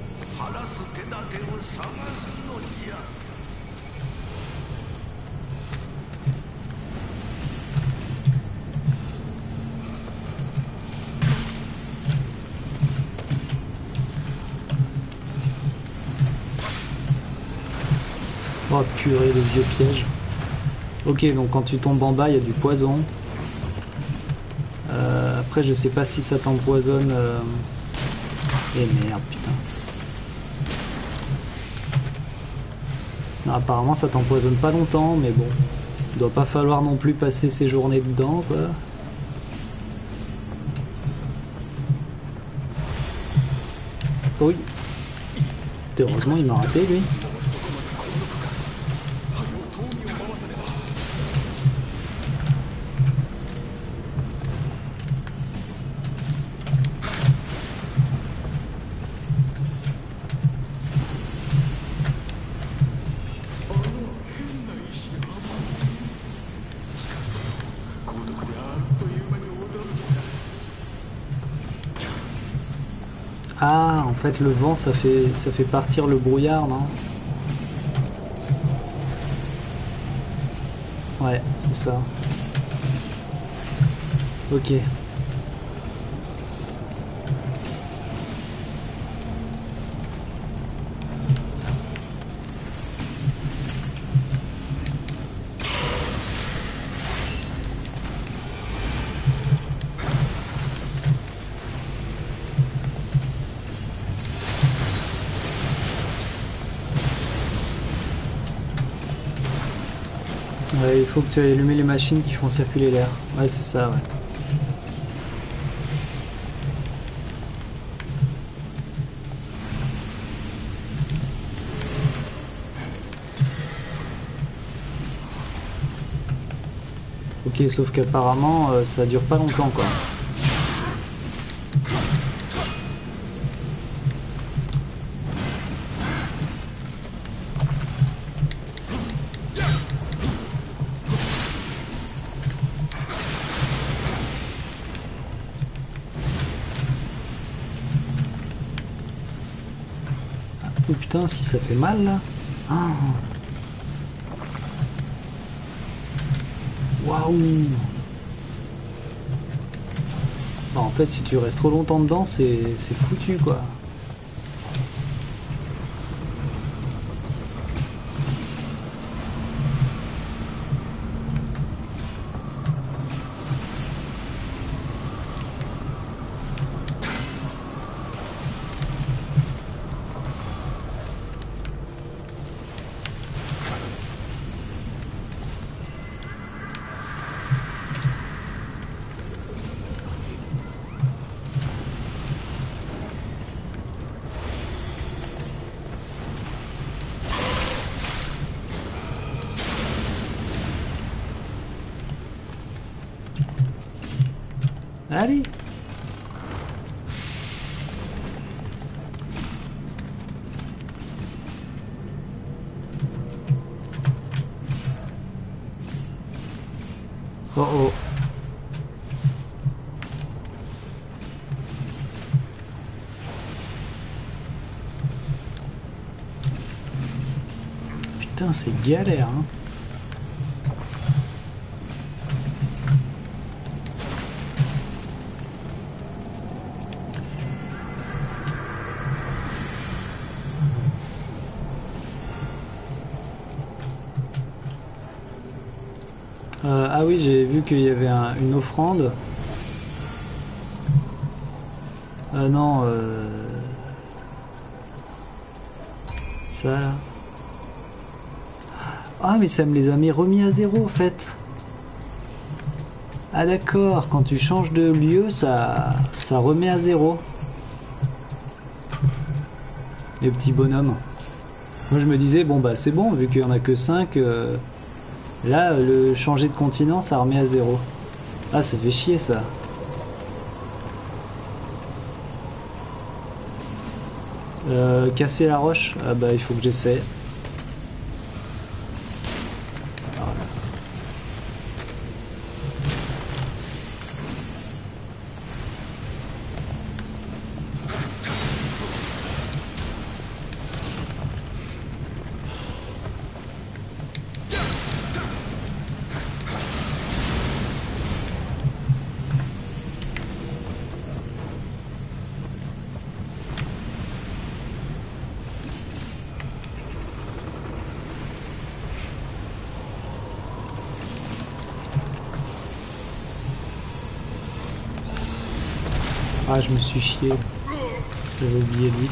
Oh purée, le vieux piège. Ok, donc quand tu tombes en bas, il y a du poison. Euh, après, je sais pas si ça t'empoisonne... Euh... Eh merde, putain. Non, apparemment, ça t'empoisonne pas longtemps, mais bon. Il doit pas falloir non plus passer ses journées dedans, quoi. Oui. Heureusement, il m'a raté, lui. Ah, en fait, le vent, ça fait, ça fait partir le brouillard, non? Ouais, c'est ça. Ok. Ouais, il faut que tu aies allumé les machines qui font circuler l'air. Ouais, c'est ça, ouais. Ok, sauf qu'apparemment, euh, ça dure pas longtemps, quoi. Oh putain, si ça fait mal là. Ah. Waouh. Bah, en fait, si tu restes trop longtemps dedans, c'est c'est foutu quoi. Allez. Oh oh. Putain, c'est galère, hein. Euh, ah oui, j'ai vu qu'il y avait un, une offrande. Ah non, euh... ça là. Ah mais ça me les a mis remis à zéro en fait. Ah d'accord, quand tu changes de lieu, ça, ça remet à zéro. Les petits bonhommes. Moi je me disais, bon bah c'est bon, vu qu'il y en a que cinq, euh... là le changer de continent, ça remet à zéro. Ah ça fait chier ça. Euh, casser la roche, ah bah il faut que j'essaie. Ah, je me suis chié. J'avais oublié lui.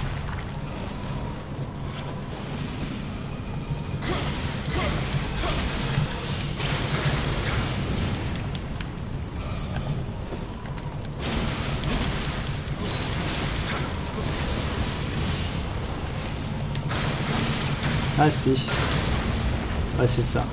Ah si. Ah c'est ça.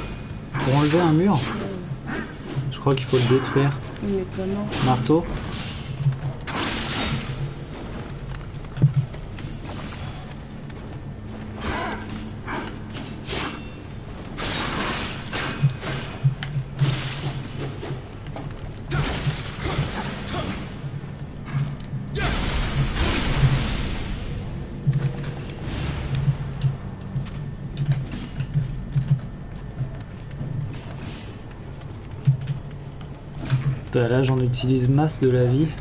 Pour enlever un mur, je crois qu'il faut le détruire.
Mais comment?
Marteau. Putain, là j'en utilise masse de la vie.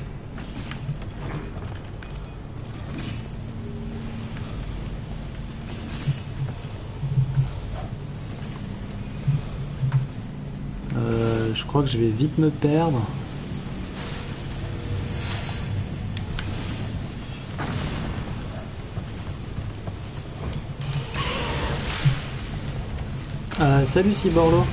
Euh, je crois que je vais vite me perdre. Euh, salut Cyborlo.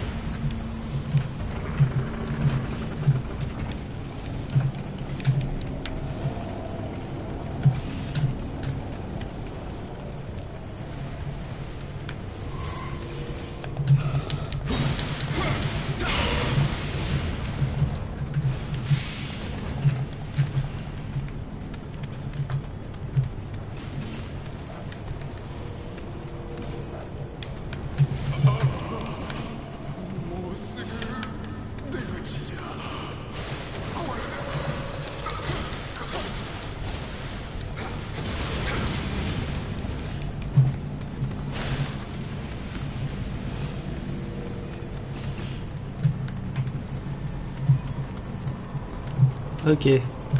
Ok.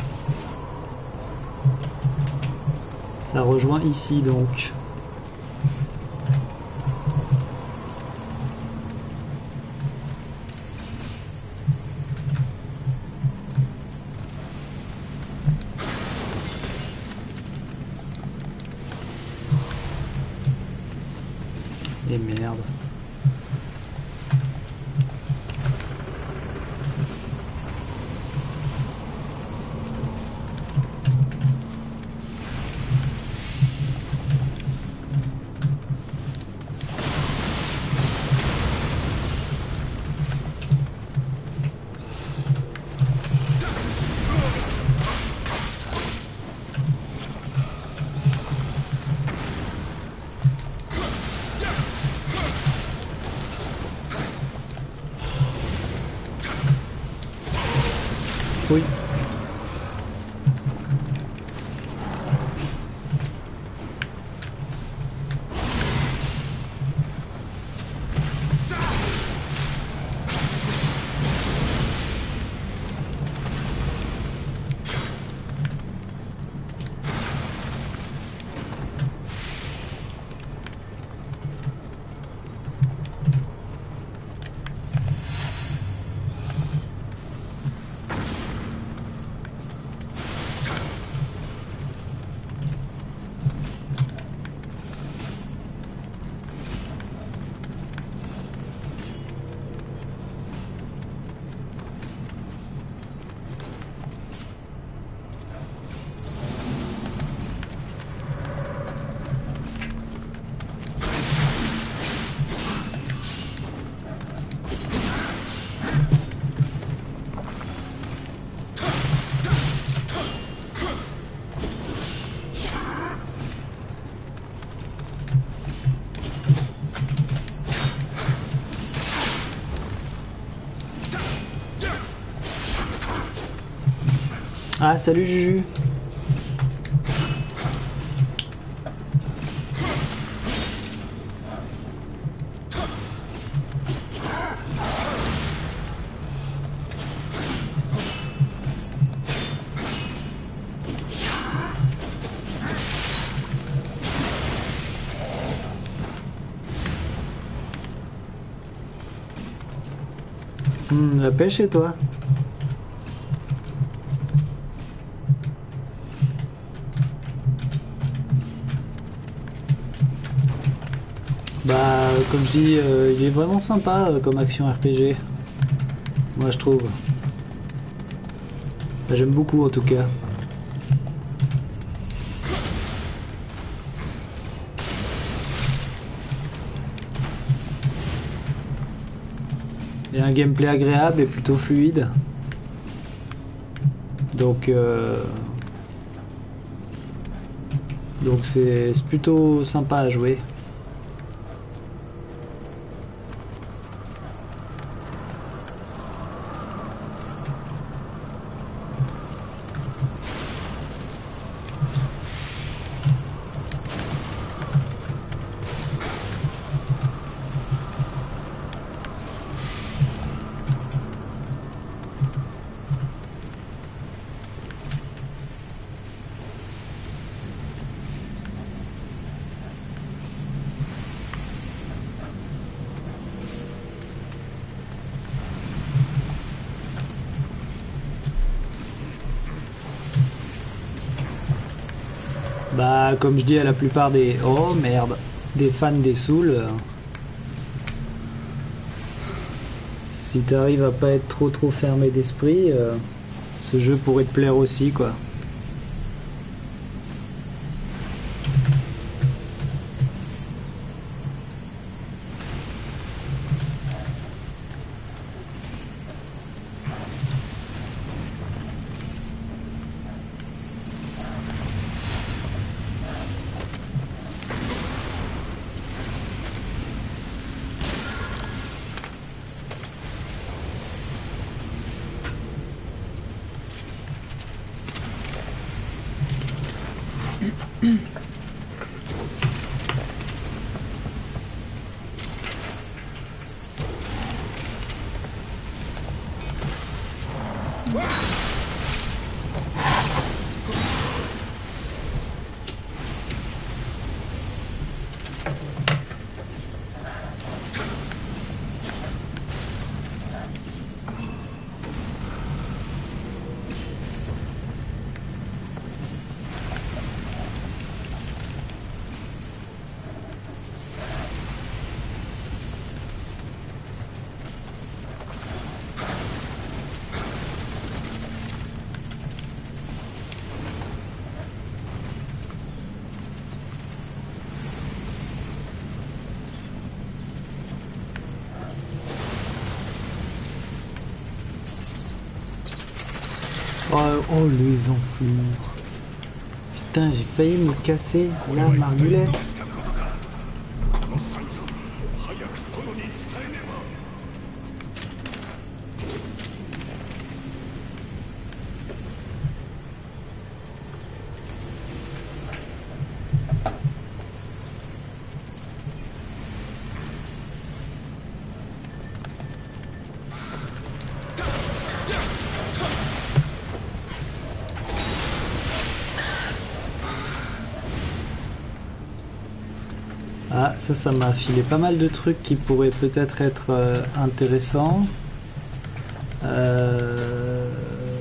Ça rejoint ici donc. Et merde. Oui. Ah, salut Juju. Hmm, la pêche et toi? Bah, comme je dis, euh, il est vraiment sympa euh, comme action R P G. Moi, je trouve. Bah, j'aime beaucoup en tout cas. Il y a un gameplay agréable et plutôt fluide. Donc, euh... donc c'est plutôt sympa à jouer. Bah, comme je dis à la plupart des... Oh merde, des fans des Souls, euh, si t'arrives à pas être trop trop fermé d'esprit, euh, ce jeu pourrait te plaire aussi, quoi. Oh, oh les enflures. Putain, j'ai failli me casser la margulette. Ah, ça, ça m'a filé pas mal de trucs qui pourraient peut-être être euh, intéressants. Euh...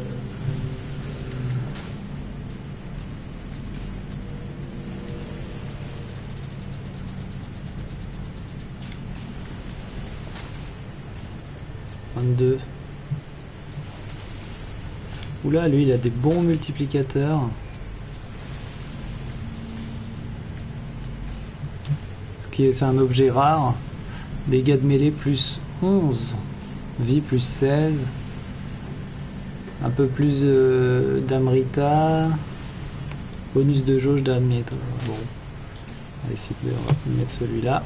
vingt-deux. Oula, lui, il a des bons multiplicateurs. C'est un objet rare. Dégâts de mêlée plus onze. Vie plus seize. Un peu plus euh, d'Amrita. Bonus de jauge d'Amrita. Bon. Allez, s'il vous plaît, on va mettre celui-là.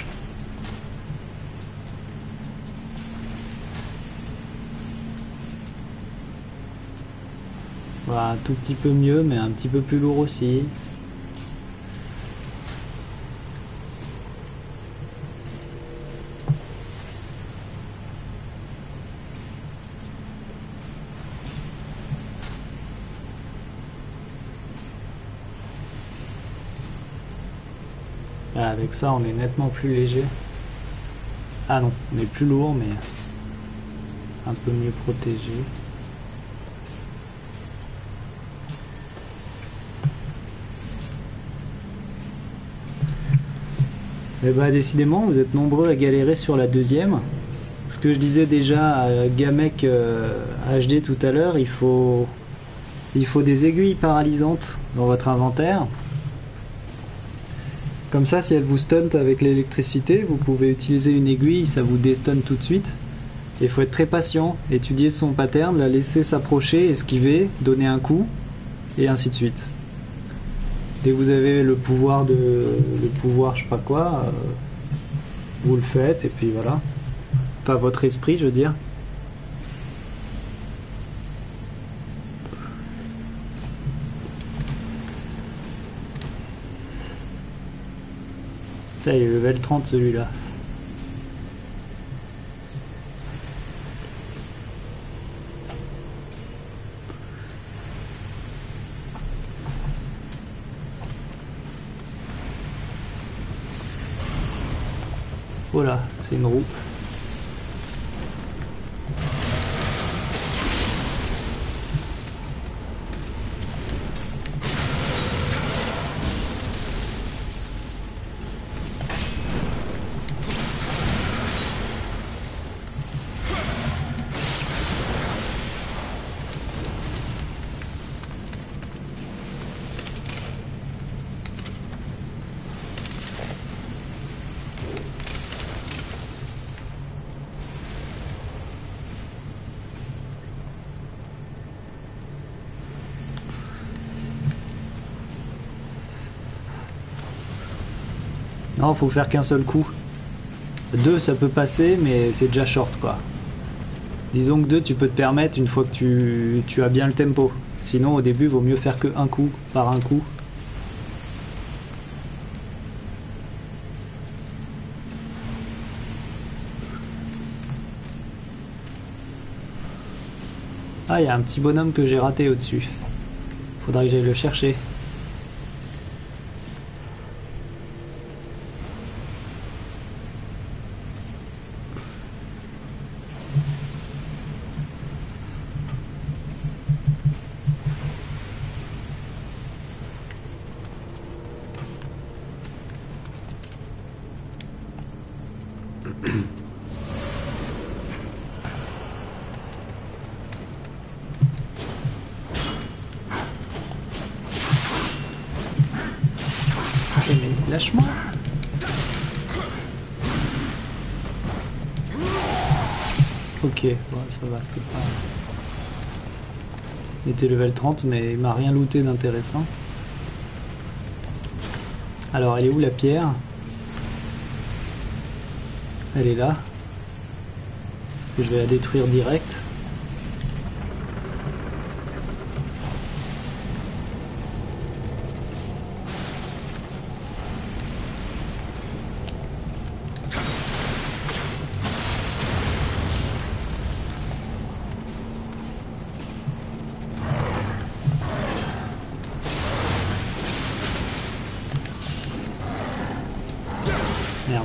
Voilà, un tout petit peu mieux, mais un petit peu plus lourd aussi. Avec ça, on est nettement plus léger. Ah non, on est plus lourd, mais un peu mieux protégé. Et bah décidément, vous êtes nombreux à galérer sur la deuxième. Ce que je disais déjà à Gamek euh, H D tout à l'heure, il faut, il faut des aiguilles paralysantes dans votre inventaire. Comme ça, si elle vous stun avec l'électricité, vous pouvez utiliser une aiguille, ça vous déstun tout de suite. Il faut être très patient, étudier son pattern, la laisser s'approcher, esquiver, donner un coup, et ainsi de suite. Dès que vous avez le pouvoir de... le pouvoir je sais pas quoi, euh, vous le faites, et puis voilà. Pas votre esprit, je veux dire. Putain, il est level trente celui-là. Oh là, c'est une roue. Non, faut faire qu'un seul coup. Deux, ça peut passer, mais c'est déjà short, quoi. Disons que deux, tu peux te permettre une fois que tu, tu as bien le tempo. Sinon, au début, vaut mieux faire que un coup par un coup. Ah, il y a un petit bonhomme que j'ai raté au-dessus. Faudra que j'aille le chercher. Eh, mais lâche-moi. Ok, bon, ça va, c'était pas... Il était level trente, mais il m'a rien looté d'intéressant. Alors, elle est où la pierre? Elle est là. Est-ce que je vais la détruire direct? Merde.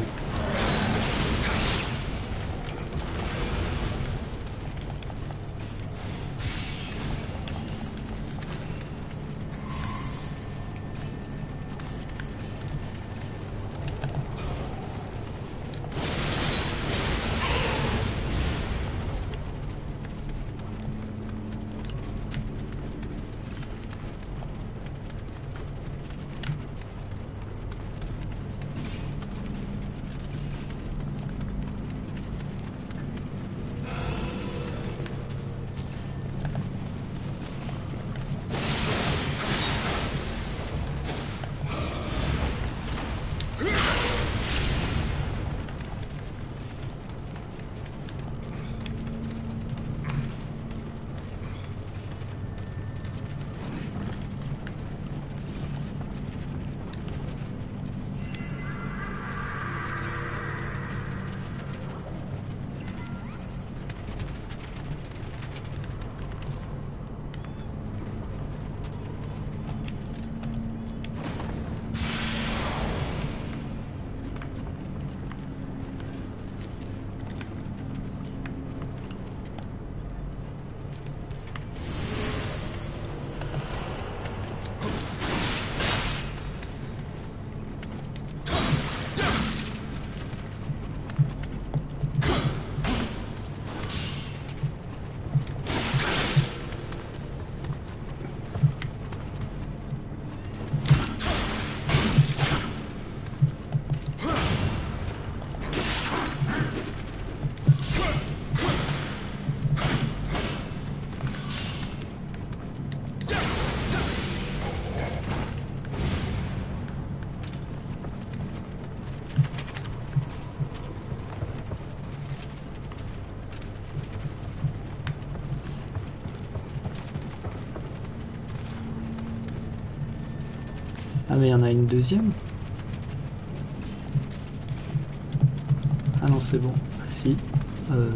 Ah mais il y en a une deuxième. Ah non c'est bon. Ah si. Euh...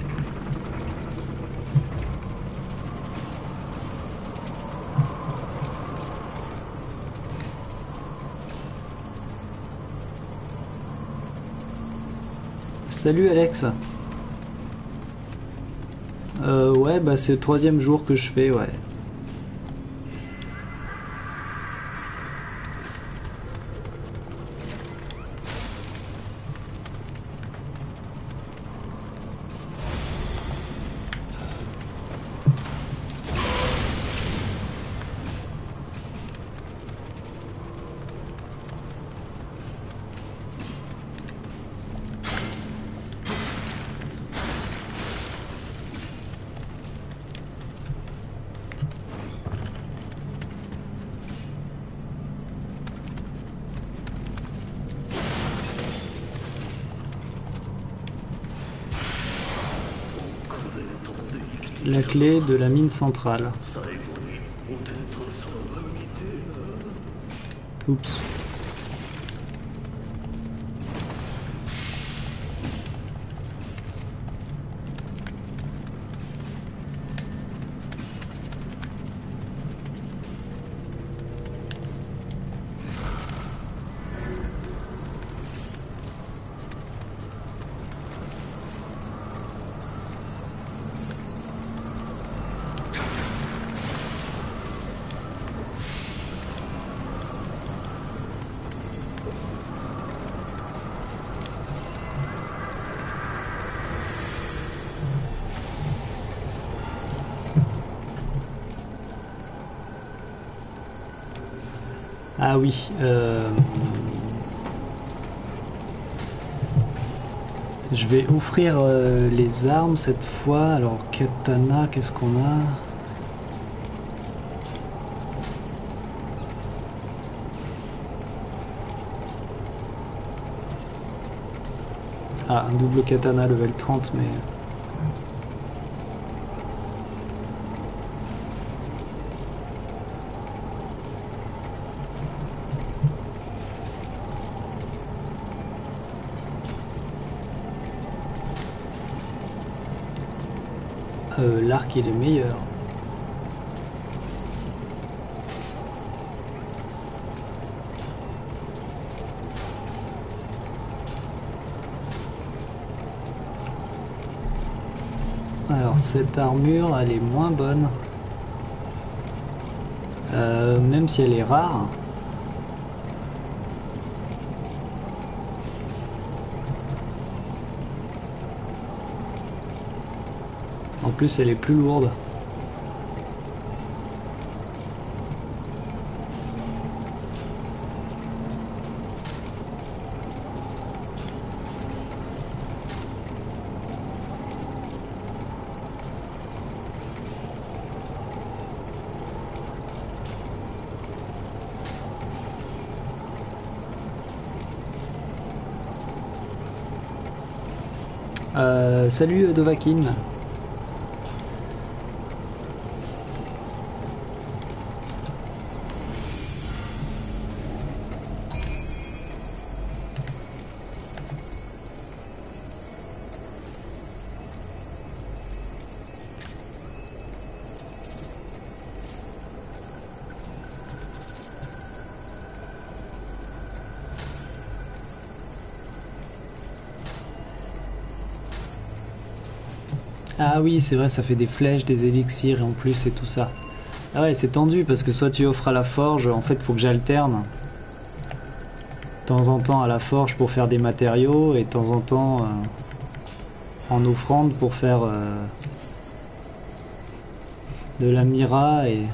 Salut Alex. Euh, ouais bah c'est le troisième jour que je fais, ouais. La clé de la mine centrale. Oups. Ah oui, euh... je vais offrir euh, les armes cette fois. Alors katana, qu'est-ce qu'on a? Ah, un double katana level trente, mais... Euh, l'arc il est meilleur. Alors cette armure elle est moins bonne. Euh, même si elle est rare. En plus elle est plus lourde. Euh, salut Dovahkiin. Ah oui, c'est vrai, ça fait des flèches, des élixirs et en plus et tout ça. Ah ouais, c'est tendu parce que soit tu offres à la forge, en fait, faut que j'alterne. De temps en temps à la forge pour faire des matériaux et de temps en temps euh, en offrande pour faire euh, de la mira et...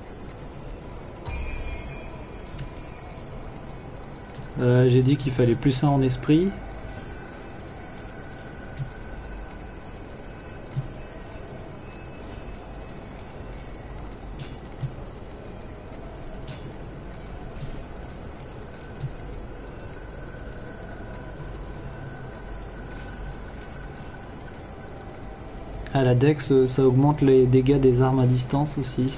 Euh, j'ai dit qu'il fallait plus ça en esprit. À la dex, ça augmente les dégâts des armes à distance aussi.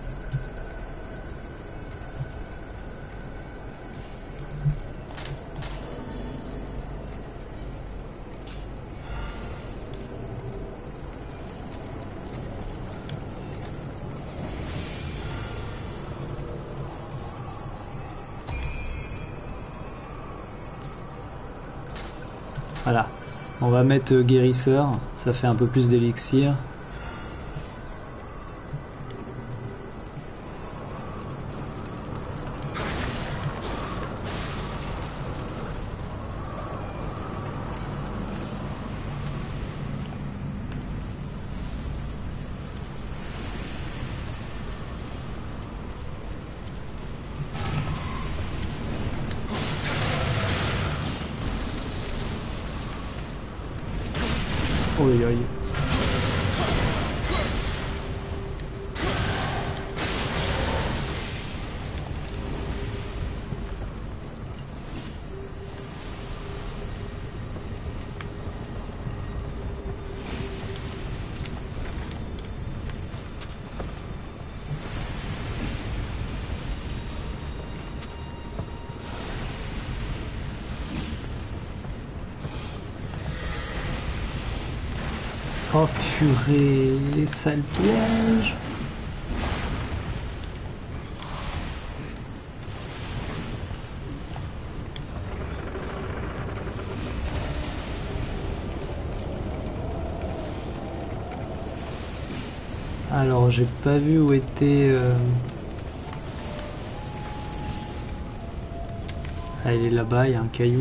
Voilà, on va mettre euh, guérisseur, ça fait un peu plus d'élixir. Oi, oi. Oh purée, sale piège. Alors j'ai pas vu où était... Euh... Ah, il est là-bas, il y a un caillou.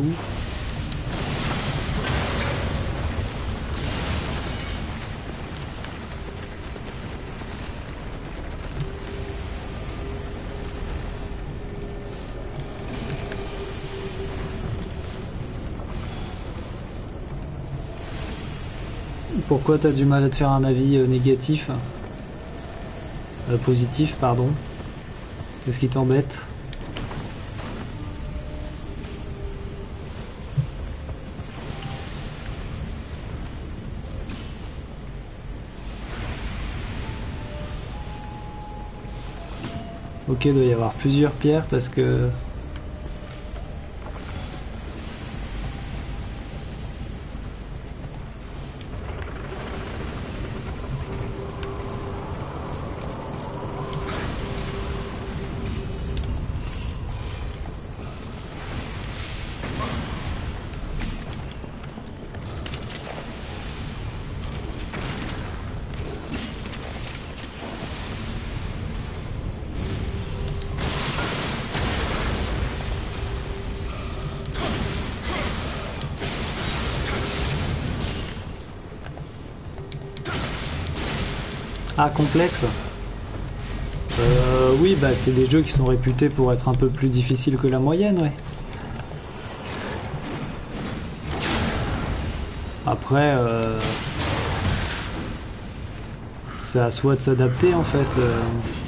Pourquoi t'as du mal à te faire un avis euh, négatif euh, Positif, pardon. Qu'est-ce qui t'embête? Ok, il doit y avoir plusieurs pierres parce que... Ah, complexe. Euh, oui, bah c'est des jeux qui sont réputés pour être un peu plus difficiles que la moyenne, ouais. Après, euh, c'est à soi de s'adapter en fait. Euh.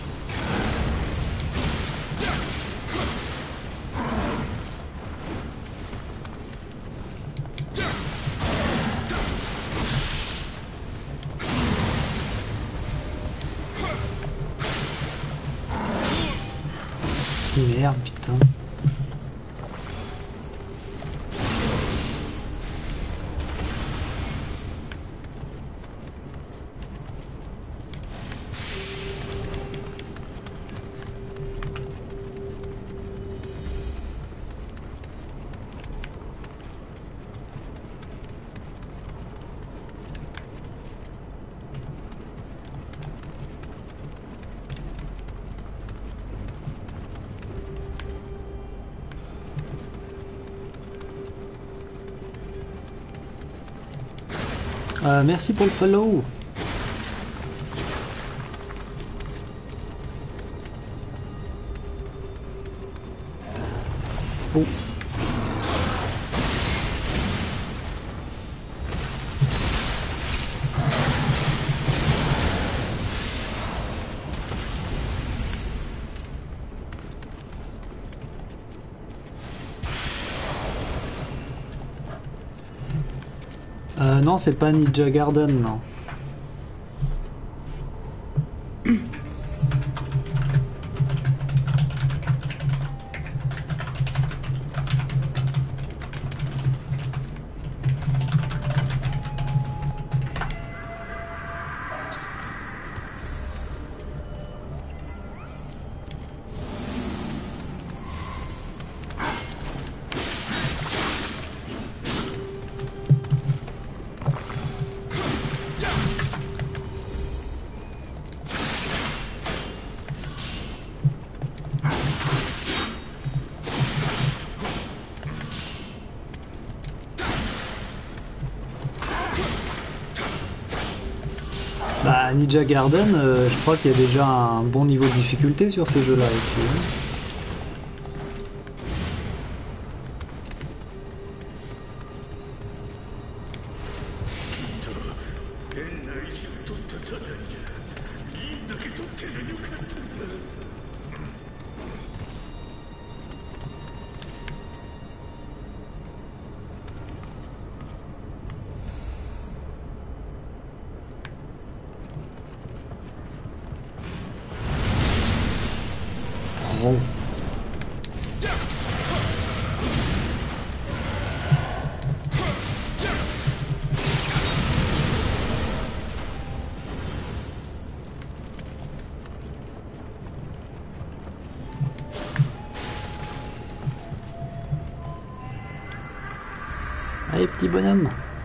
Merde, putain. Euh, merci pour le follow. Oh. Euh, non, c'est pas Ninja Garden, non. Bah, Ninja Garden, euh, je crois qu'il y a déjà un bon niveau de difficulté sur ces jeux-là ici. Oh. Allez, petit bonhomme.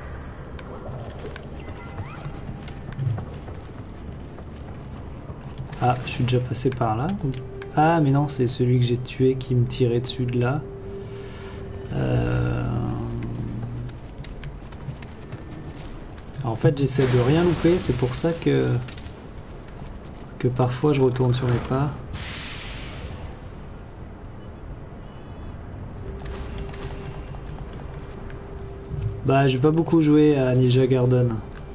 Ah, je suis déjà passé par là. Ah, mais non, c'est celui que j'ai tué qui me tirait dessus de là. Euh... En fait, j'essaie de rien louper, c'est pour ça que que parfois je retourne sur mes pas. Bah, j'ai pas beaucoup joué à Ninja Garden.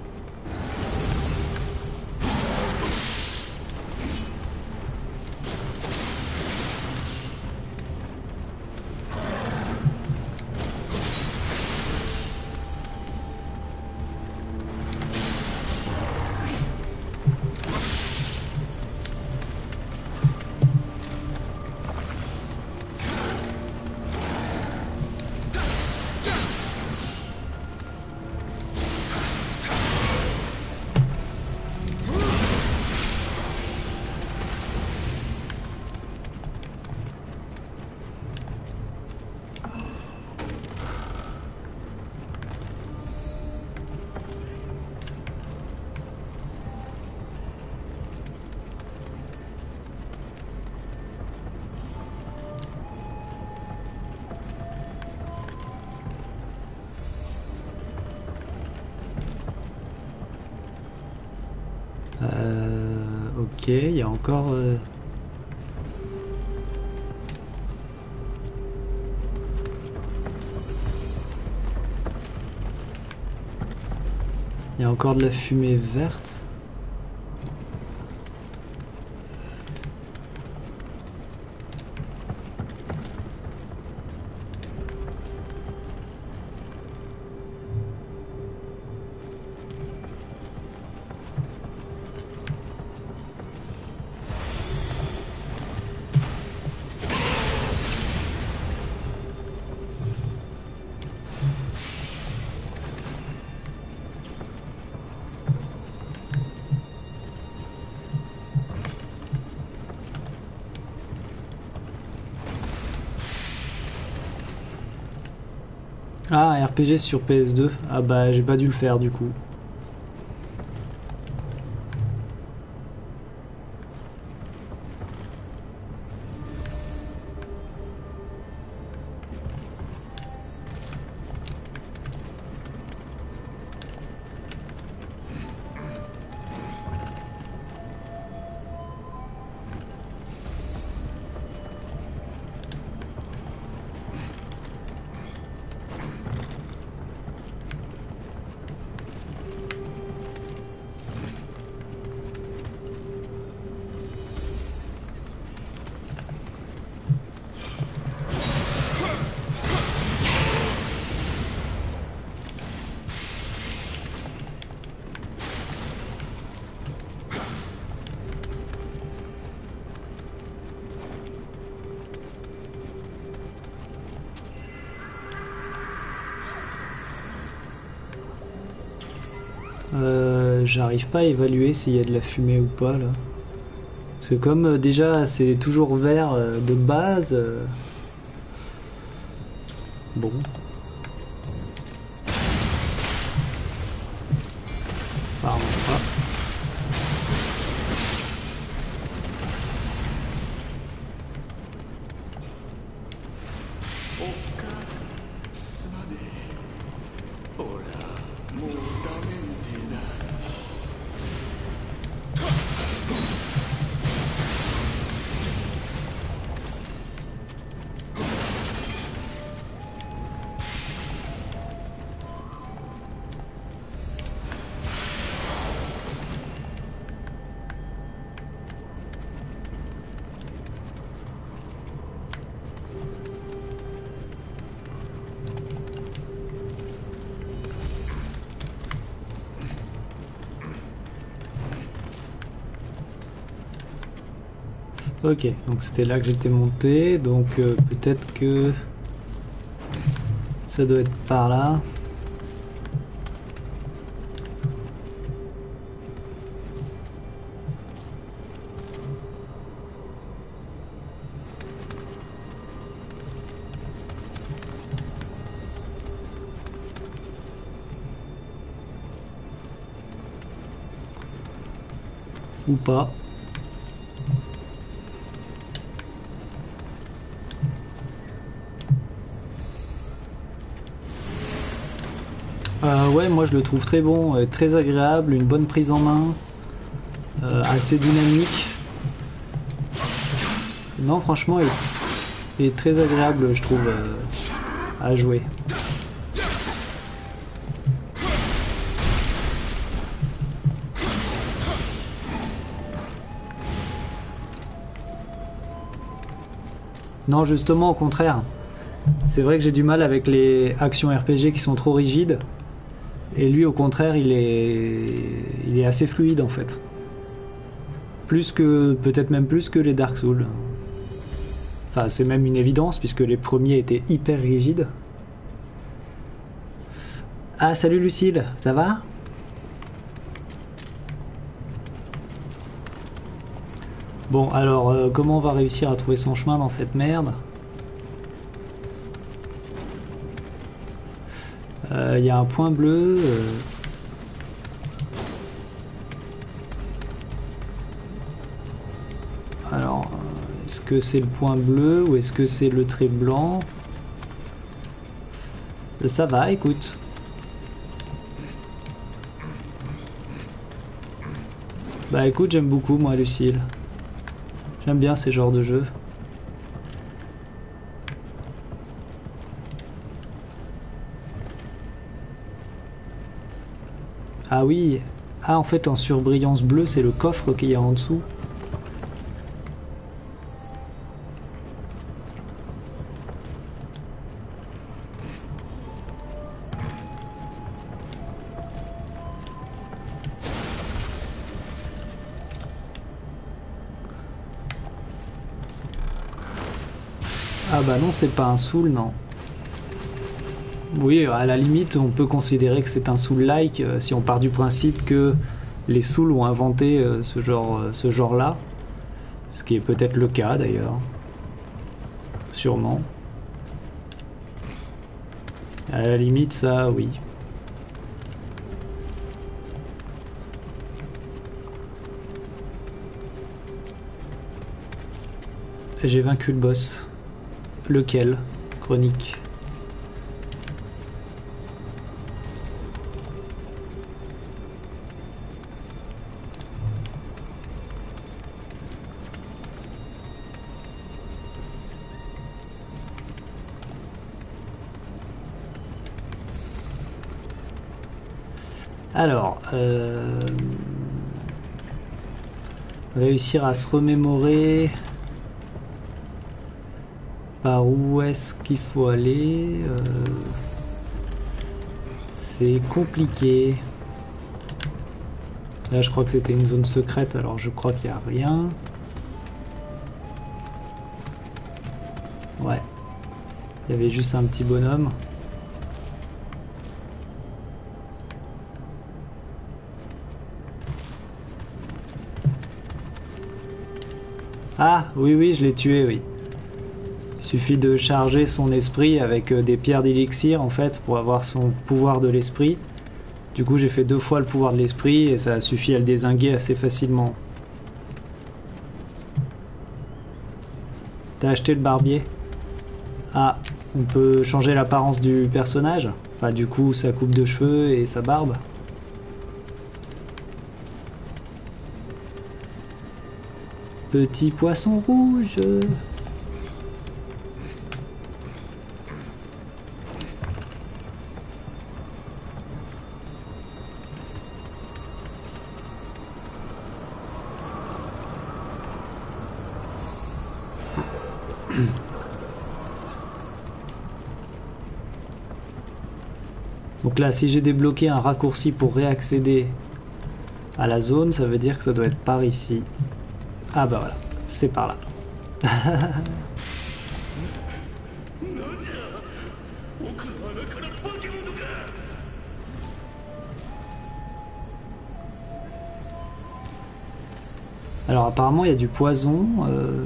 Euh, ok, il y a encore... Euh... Il y a encore de la fumée verte. Ah, un R P G sur P S deux. Ah bah j'ai pas dû le faire du coup. Euh, J'arrive pas à évaluer s'il y a de la fumée ou pas là. Parce que comme euh, déjà c'est toujours vert euh, de base. Euh... Bon. Pardon pas. Ok, donc c'était là que j'étais monté, donc euh, peut-être que ça doit être par là. Ou pas. Euh, ouais, moi je le trouve très bon, euh, très agréable, une bonne prise en main, euh, assez dynamique. Non, franchement, il est, il est très agréable, je trouve, euh, à jouer. Non, justement, au contraire. C'est vrai que j'ai du mal avec les actions R P G qui sont trop rigides. Et lui, au contraire, il est, il est assez fluide en fait. Plus que, peut-être même plus que les Dark Souls. Enfin, c'est même une évidence puisque les premiers étaient hyper rigides. Ah, salut Lucille, ça va? Bon, alors, euh, comment on va réussir à trouver son chemin dans cette merde? Il euh, y a un point bleu. Euh... Alors, est-ce que c'est le point bleu ou est-ce que c'est le trait blanc? Ça va, écoute. Bah écoute, j'aime beaucoup moi Lucille. J'aime bien ces genres de jeux. Ah oui. Ah en fait en surbrillance bleue c'est le coffre qu'il y a en dessous. Ah bah non, c'est pas un soul, non. Oui, à la limite, on peut considérer que c'est un soul-like euh, si on part du principe que les souls ont inventé euh, ce genre, euh, ce genre-là. Ce qui est peut-être le cas d'ailleurs. Sûrement. À la limite, ça, oui. J'ai vaincu le boss. Lequel? Chronique. Alors, euh... réussir à se remémorer par où est-ce qu'il faut aller, euh... c'est compliqué. Là, je crois que c'était une zone secrète, alors je crois qu'il n'y a rien. Ouais. Il y avait juste un petit bonhomme. Ah, oui, oui, je l'ai tué, oui. Il suffit de charger son esprit avec des pierres d'élixir, en fait, pour avoir son pouvoir de l'esprit. Du coup, j'ai fait deux fois le pouvoir de l'esprit et ça suffit à le dézinguer assez facilement. T'as acheté le barbier? Ah, on peut changer l'apparence du personnage? Enfin, du coup, sa coupe de cheveux et sa barbe. Petit poisson rouge. Donc là, si j'ai débloqué un raccourci pour réaccéder à la zone, ça veut dire que ça doit être par ici. Ah bah voilà, c'est par là. Alors apparemment il y a du poison. Euh...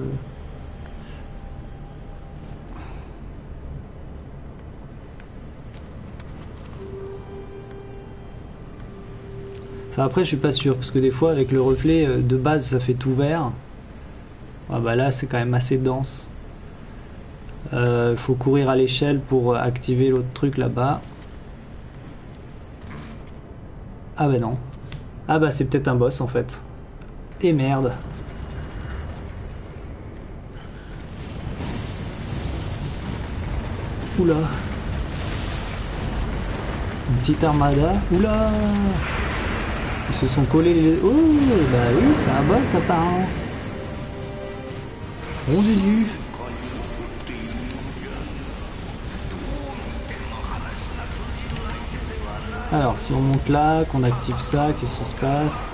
Enfin après je suis pas sûr, parce que des fois avec le reflet euh, de base ça fait tout vert. Ah bah là c'est quand même assez dense. Euh, faut courir à l'échelle pour activer l'autre truc là-bas. Ah bah non. Ah bah c'est peut-être un boss en fait. Et merde. Oula. Une petite armada. Oula. Ils se sont collés les... Oh bah oui c'est un boss apparemment. On j'ai vu. Alors si on monte là, qu'on active ça, qu'est-ce qui se passe?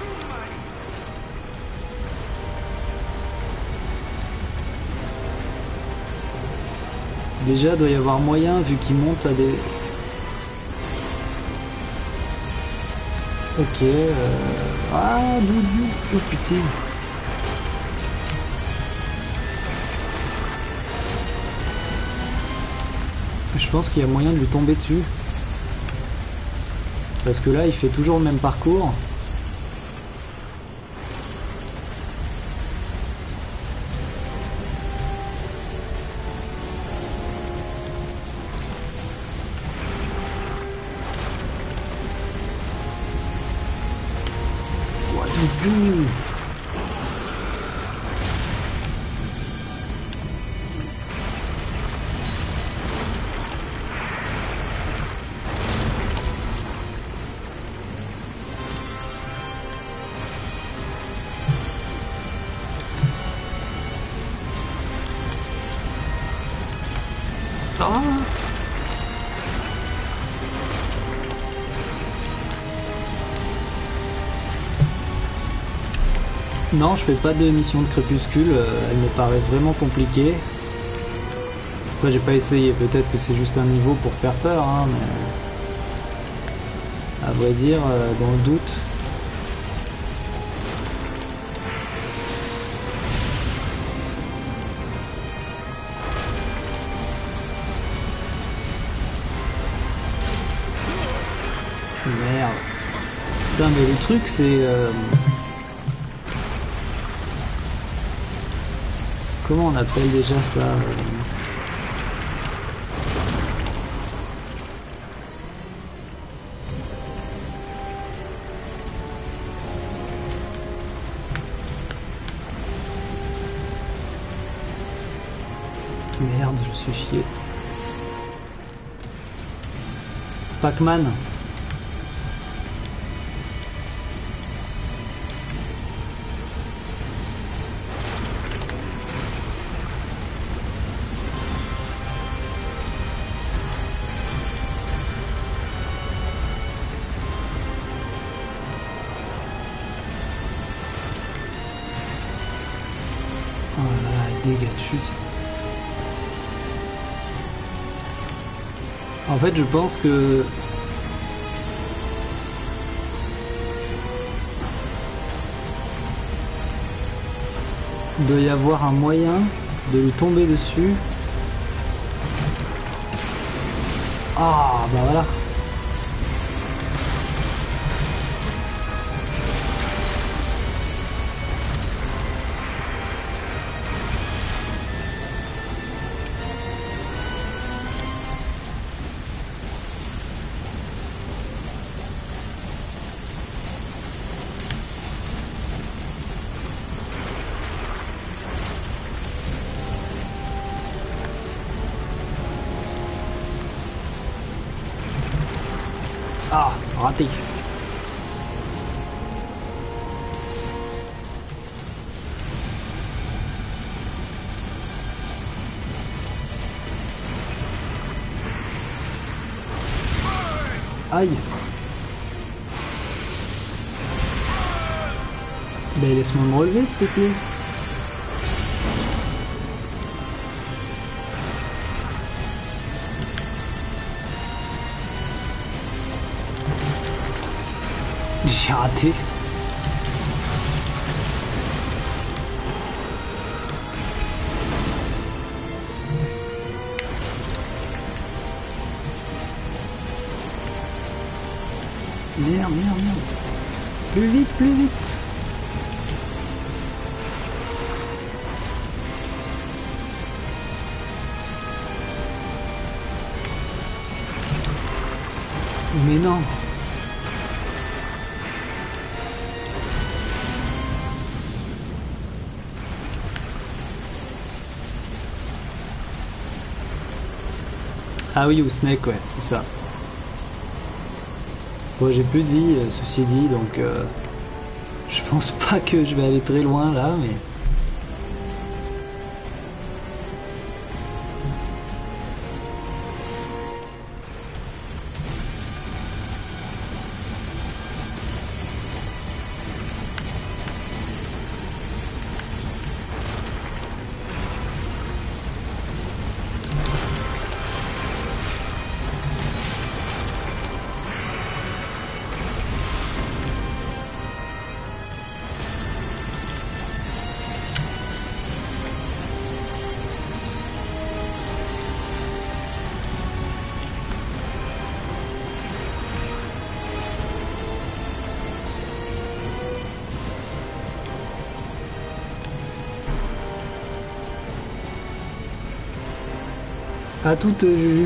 Déjà doit y avoir moyen vu qu'il monte à des... Ok, euh... ah doudou, oh putain. Je pense qu'il y a moyen de lui tomber dessus. Parce que là, il fait toujours le même parcours. Ouh. Ah. Non, je fais pas de mission de crépuscule, euh, elles me paraissent vraiment compliquées. Après, j'ai pas essayé, peut-être que c'est juste un niveau pour faire peur, hein, mais... à vrai dire, euh, dans le doute... Merde. Putain, mais le truc, c'est... Euh... Comment on appelle déjà ça euh... Merde, je suis chié. Pac-Man. Oh là là, dégâts de chute. En fait, je pense que... il doit y avoir un moyen de lui tomber dessus. Ah, bah voilà. Ah, raté. Aïe. Ben laisse-moi me relever s'il te plaît. J'ai raté. Merde, merde, merde. Plus vite, plus vite. Mais non. Ah oui, ou Snake, ouais, c'est ça. Bon, j'ai plus de vie, euh, ceci dit, donc euh, je pense pas que je vais aller très loin là, mais... À toute vue.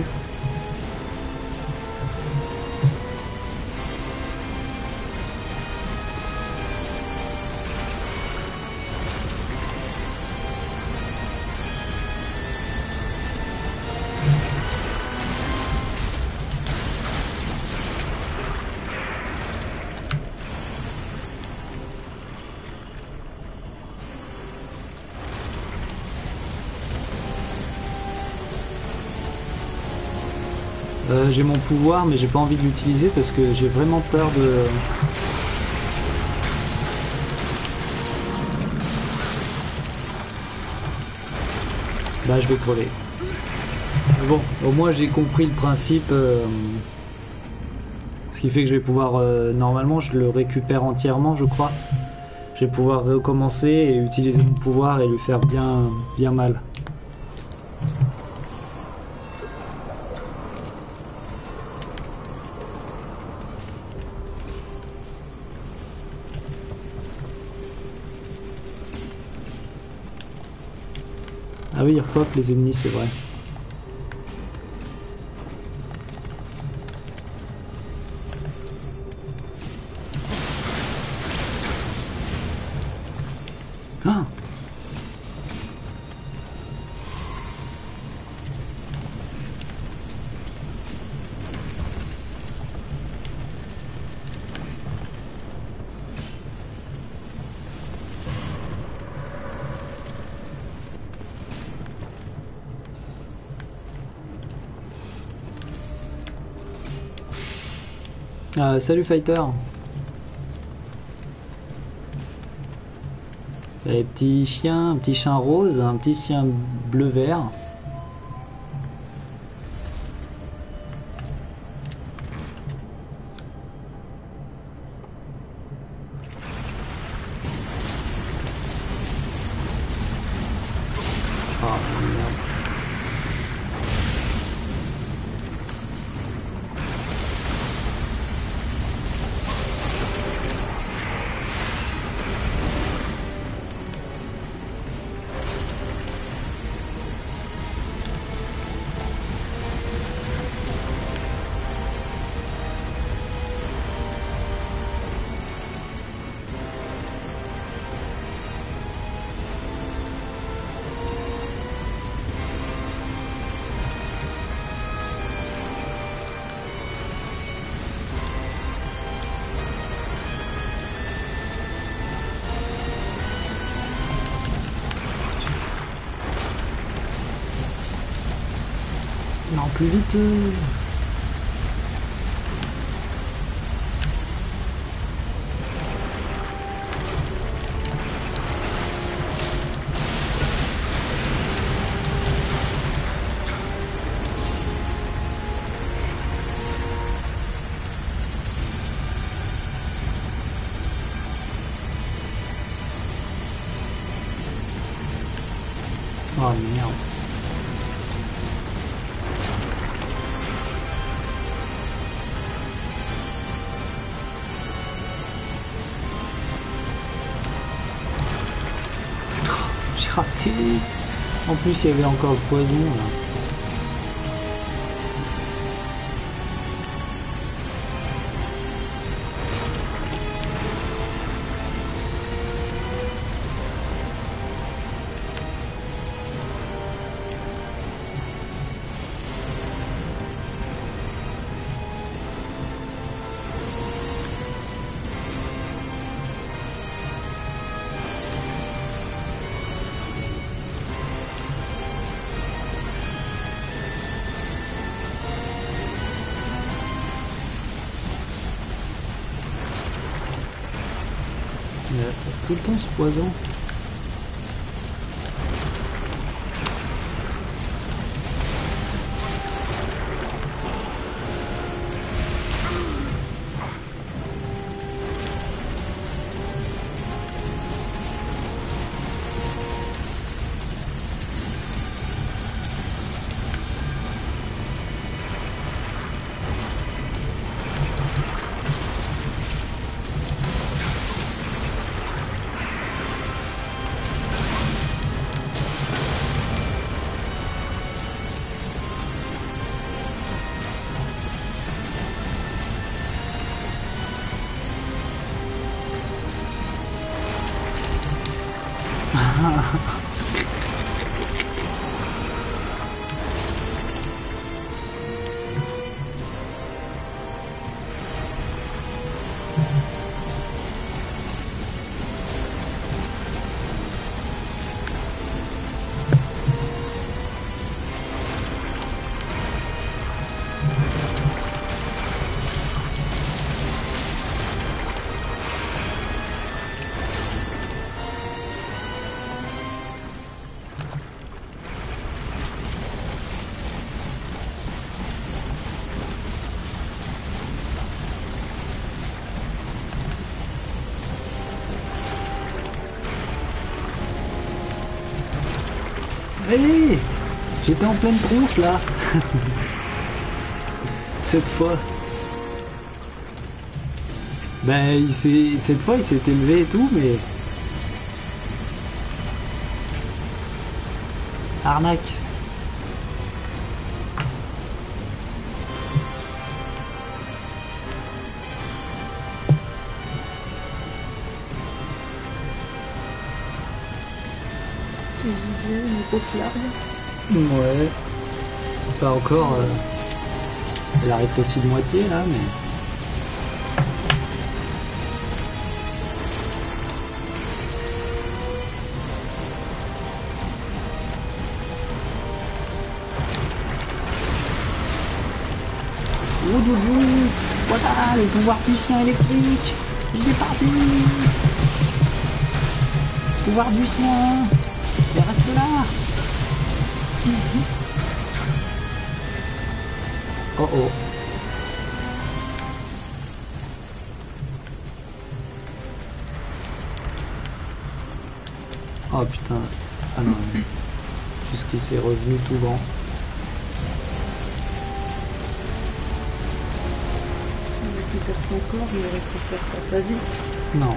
Euh, j'ai mon pouvoir, mais j'ai pas envie de l'utiliser parce que j'ai vraiment peur de... Bah, je vais crever. Mais bon, au moins j'ai compris le principe. Euh... Ce qui fait que je vais pouvoir... Euh... Normalement, je le récupère entièrement, je crois. Je vais pouvoir recommencer et utiliser mon pouvoir et lui faire bien, bien mal. Ah oui, ils repop les ennemis, c'est vrai. Ah! Ah, salut Fighter. Un petit chien, un petit chien rose, un petit chien bleu-vert. Ah, merde. Non, plus vite. Oh merde. En plus, il y avait encore le poison là. Il y a tout le temps ce poison. Hé, j'étais en pleine tronche là. Cette fois. Ben, il s'est, cette fois, il s'est élevé et tout, mais... Arnaque.
Une grosse larve.
Ouais. Pas encore. Euh... Elle a rétréci de moitié là, mais. Oh doudou, voilà le pouvoir puissant électrique. Il est parti. Pouvoir puissant. Et reste là. Oh oh. Oh putain. Ah non. Puisqu'il s'est revenu tout grand.
Il récupère son corps, mais il récupère pas sa vie.
Non.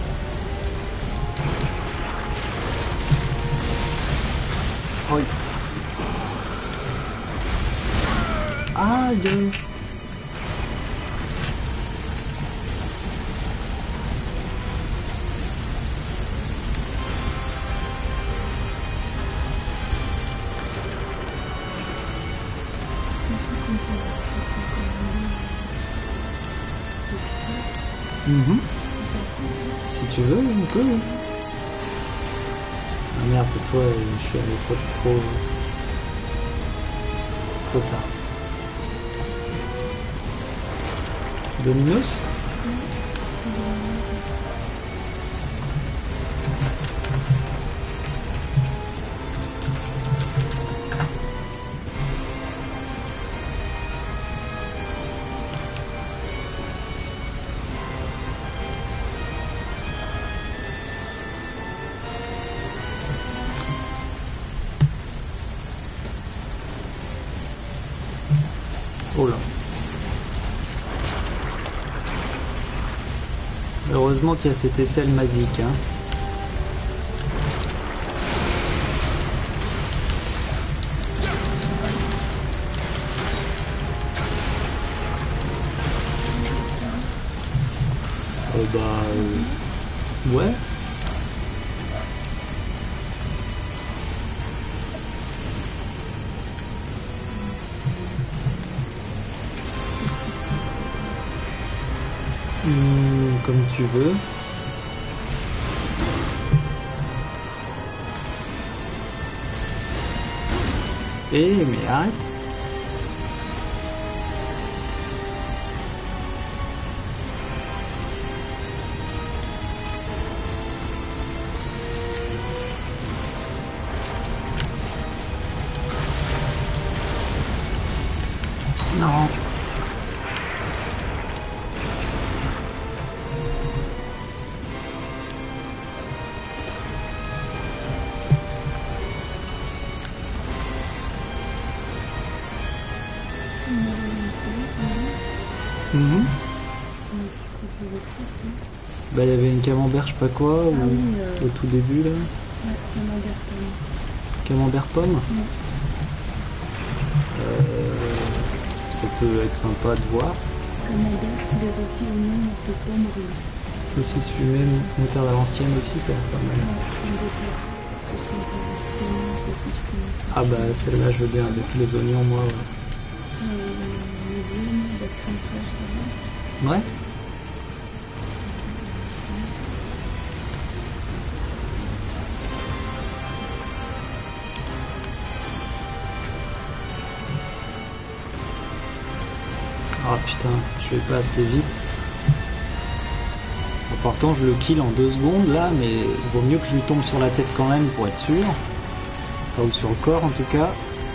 Oui. Ah, Dieu. Mm-hmm. Si tu veux, on peut. Ah merde, cette fois, je suis allé trop, trop, trop tard. Dominos? Oh là. Heureusement qu'il y a cette aisselle magique, hein. Euh, bah... euh, ouais. Hmm, comme tu veux. Eh, mais arrête. Non. Mhm. Bah, il y avait une camembert, je sais pas quoi,
Ah
ou
oui, euh,
au tout début là.
ouais, camembert pomme.
Camembert pomme.
Ouais.
Euh, ça peut être sympa de voir.
Camembert, des rôtis oignons, morceaux de pomme, riz.
Saucisse fumée, moutarde à l'ancienne aussi, ça a l'air pas mal.
Ouais, pomme de terre, sauce moutarde, oignons, saucisse fumée.
Ah bah celle-là je veux bien, avec les oignons moi. Ouais.
Euh, légumes, la crème fraîche, ça va.
Ouais. Ah putain, je vais pas assez vite. Bon, pourtant je le kill en deux secondes là, mais il vaut mieux que je lui tombe sur la tête quand même pour être sûr. Enfin, ou sur le corps en tout cas.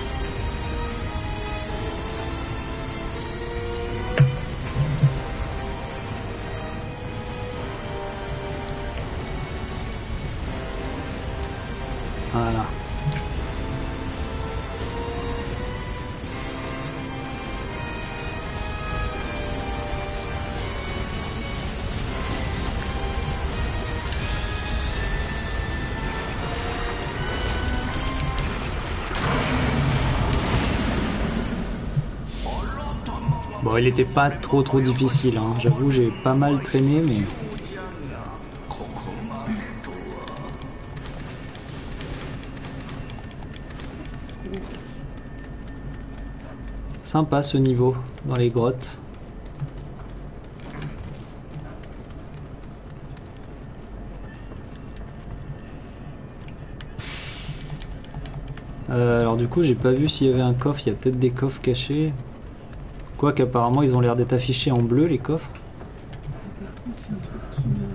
Voilà. Bon, il était pas trop trop difficile, hein. J'avoue, j'ai pas mal traîné, mais... Sympa ce niveau, dans les grottes. Euh, alors du coup, j'ai pas vu s'il y avait un coffre, il y a peut-être des coffres cachés. Quoique apparemment ils ont l'air d'être affichés en bleu les coffres.
Par contre, c'est un truc qui me...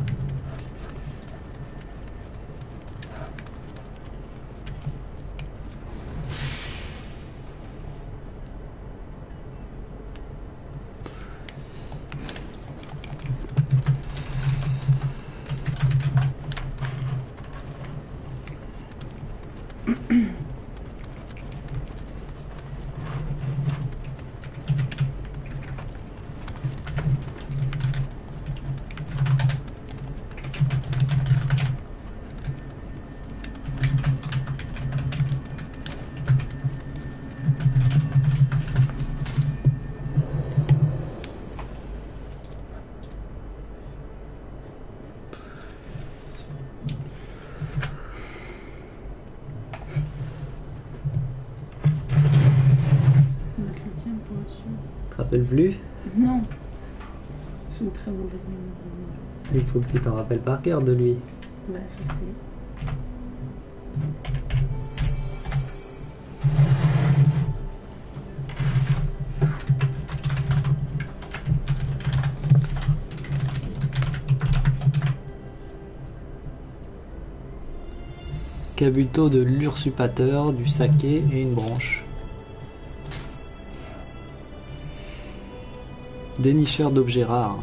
Donc, le tien pour être sûr.
Tu te rappelles plus?
Non. J'ai une très mauvaise mémoire.
Il faut que tu t'en rappelles par cœur de lui.
Ouais, je sais.
Kabuto de l'usurpateur, du saké et une branche. Dénicheur d'objets rares.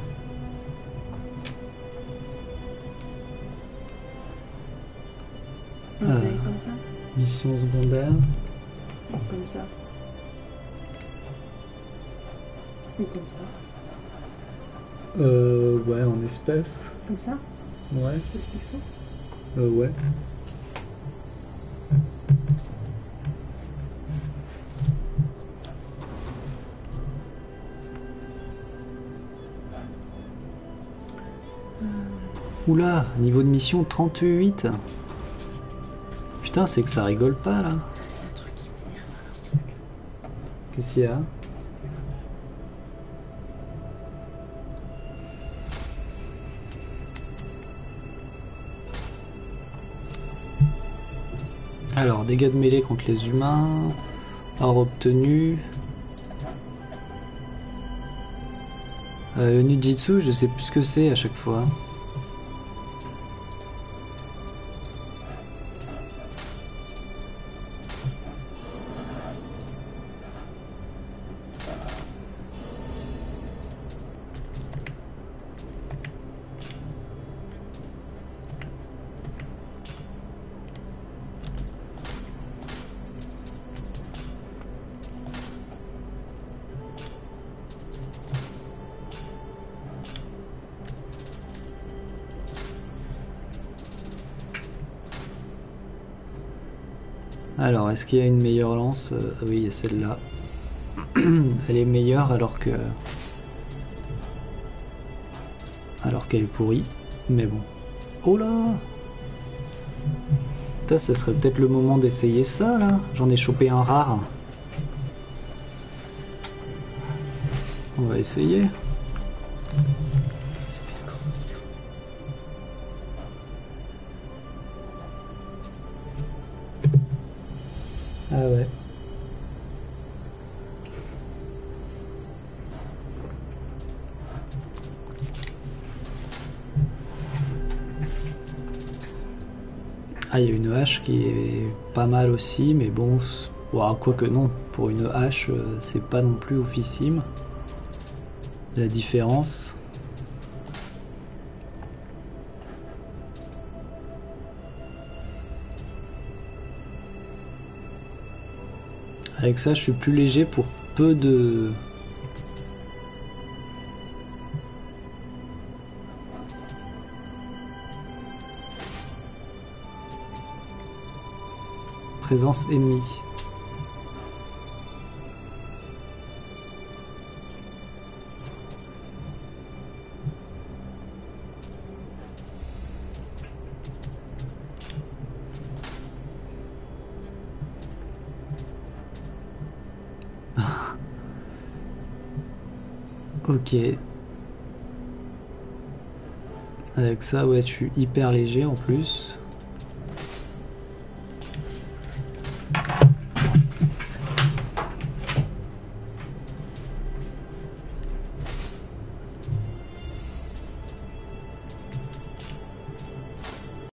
On
Euh.
fait comme ça.
Mission secondaire.
Ou comme ça. Ou comme ça.
Euh, ouais, en espèces.
Comme ça.
Ouais.
C'est ce qu'il faut.
Euh, ouais. Oula, niveau de mission trente-huit. Putain, c'est que ça rigole pas là.
Un truc qui m'énerve.
Qu'est-ce qu'il y a? Alors, dégâts de mêlée contre les humains. Or obtenu. Euh, le Nujitsu, je sais plus ce que c'est à chaque fois. Alors, est-ce qu'il y a une meilleure lance? euh, Oui, il y a celle-là. Elle est meilleure alors que... Alors qu'elle est pourrie. Mais bon. Oh là! Putain, ça serait peut-être le moment d'essayer ça, là. J'en ai chopé un rare. On va essayer. Ah ouais. Ah, il y a une hache qui est pas mal aussi, mais bon, ouah, quoique non, pour une hache, euh, c'est pas non plus oufissime. La différence. Avec ça, je suis plus léger pour peu de... présence ennemie. Ok. Avec ça, ouais, je suis hyper léger en plus.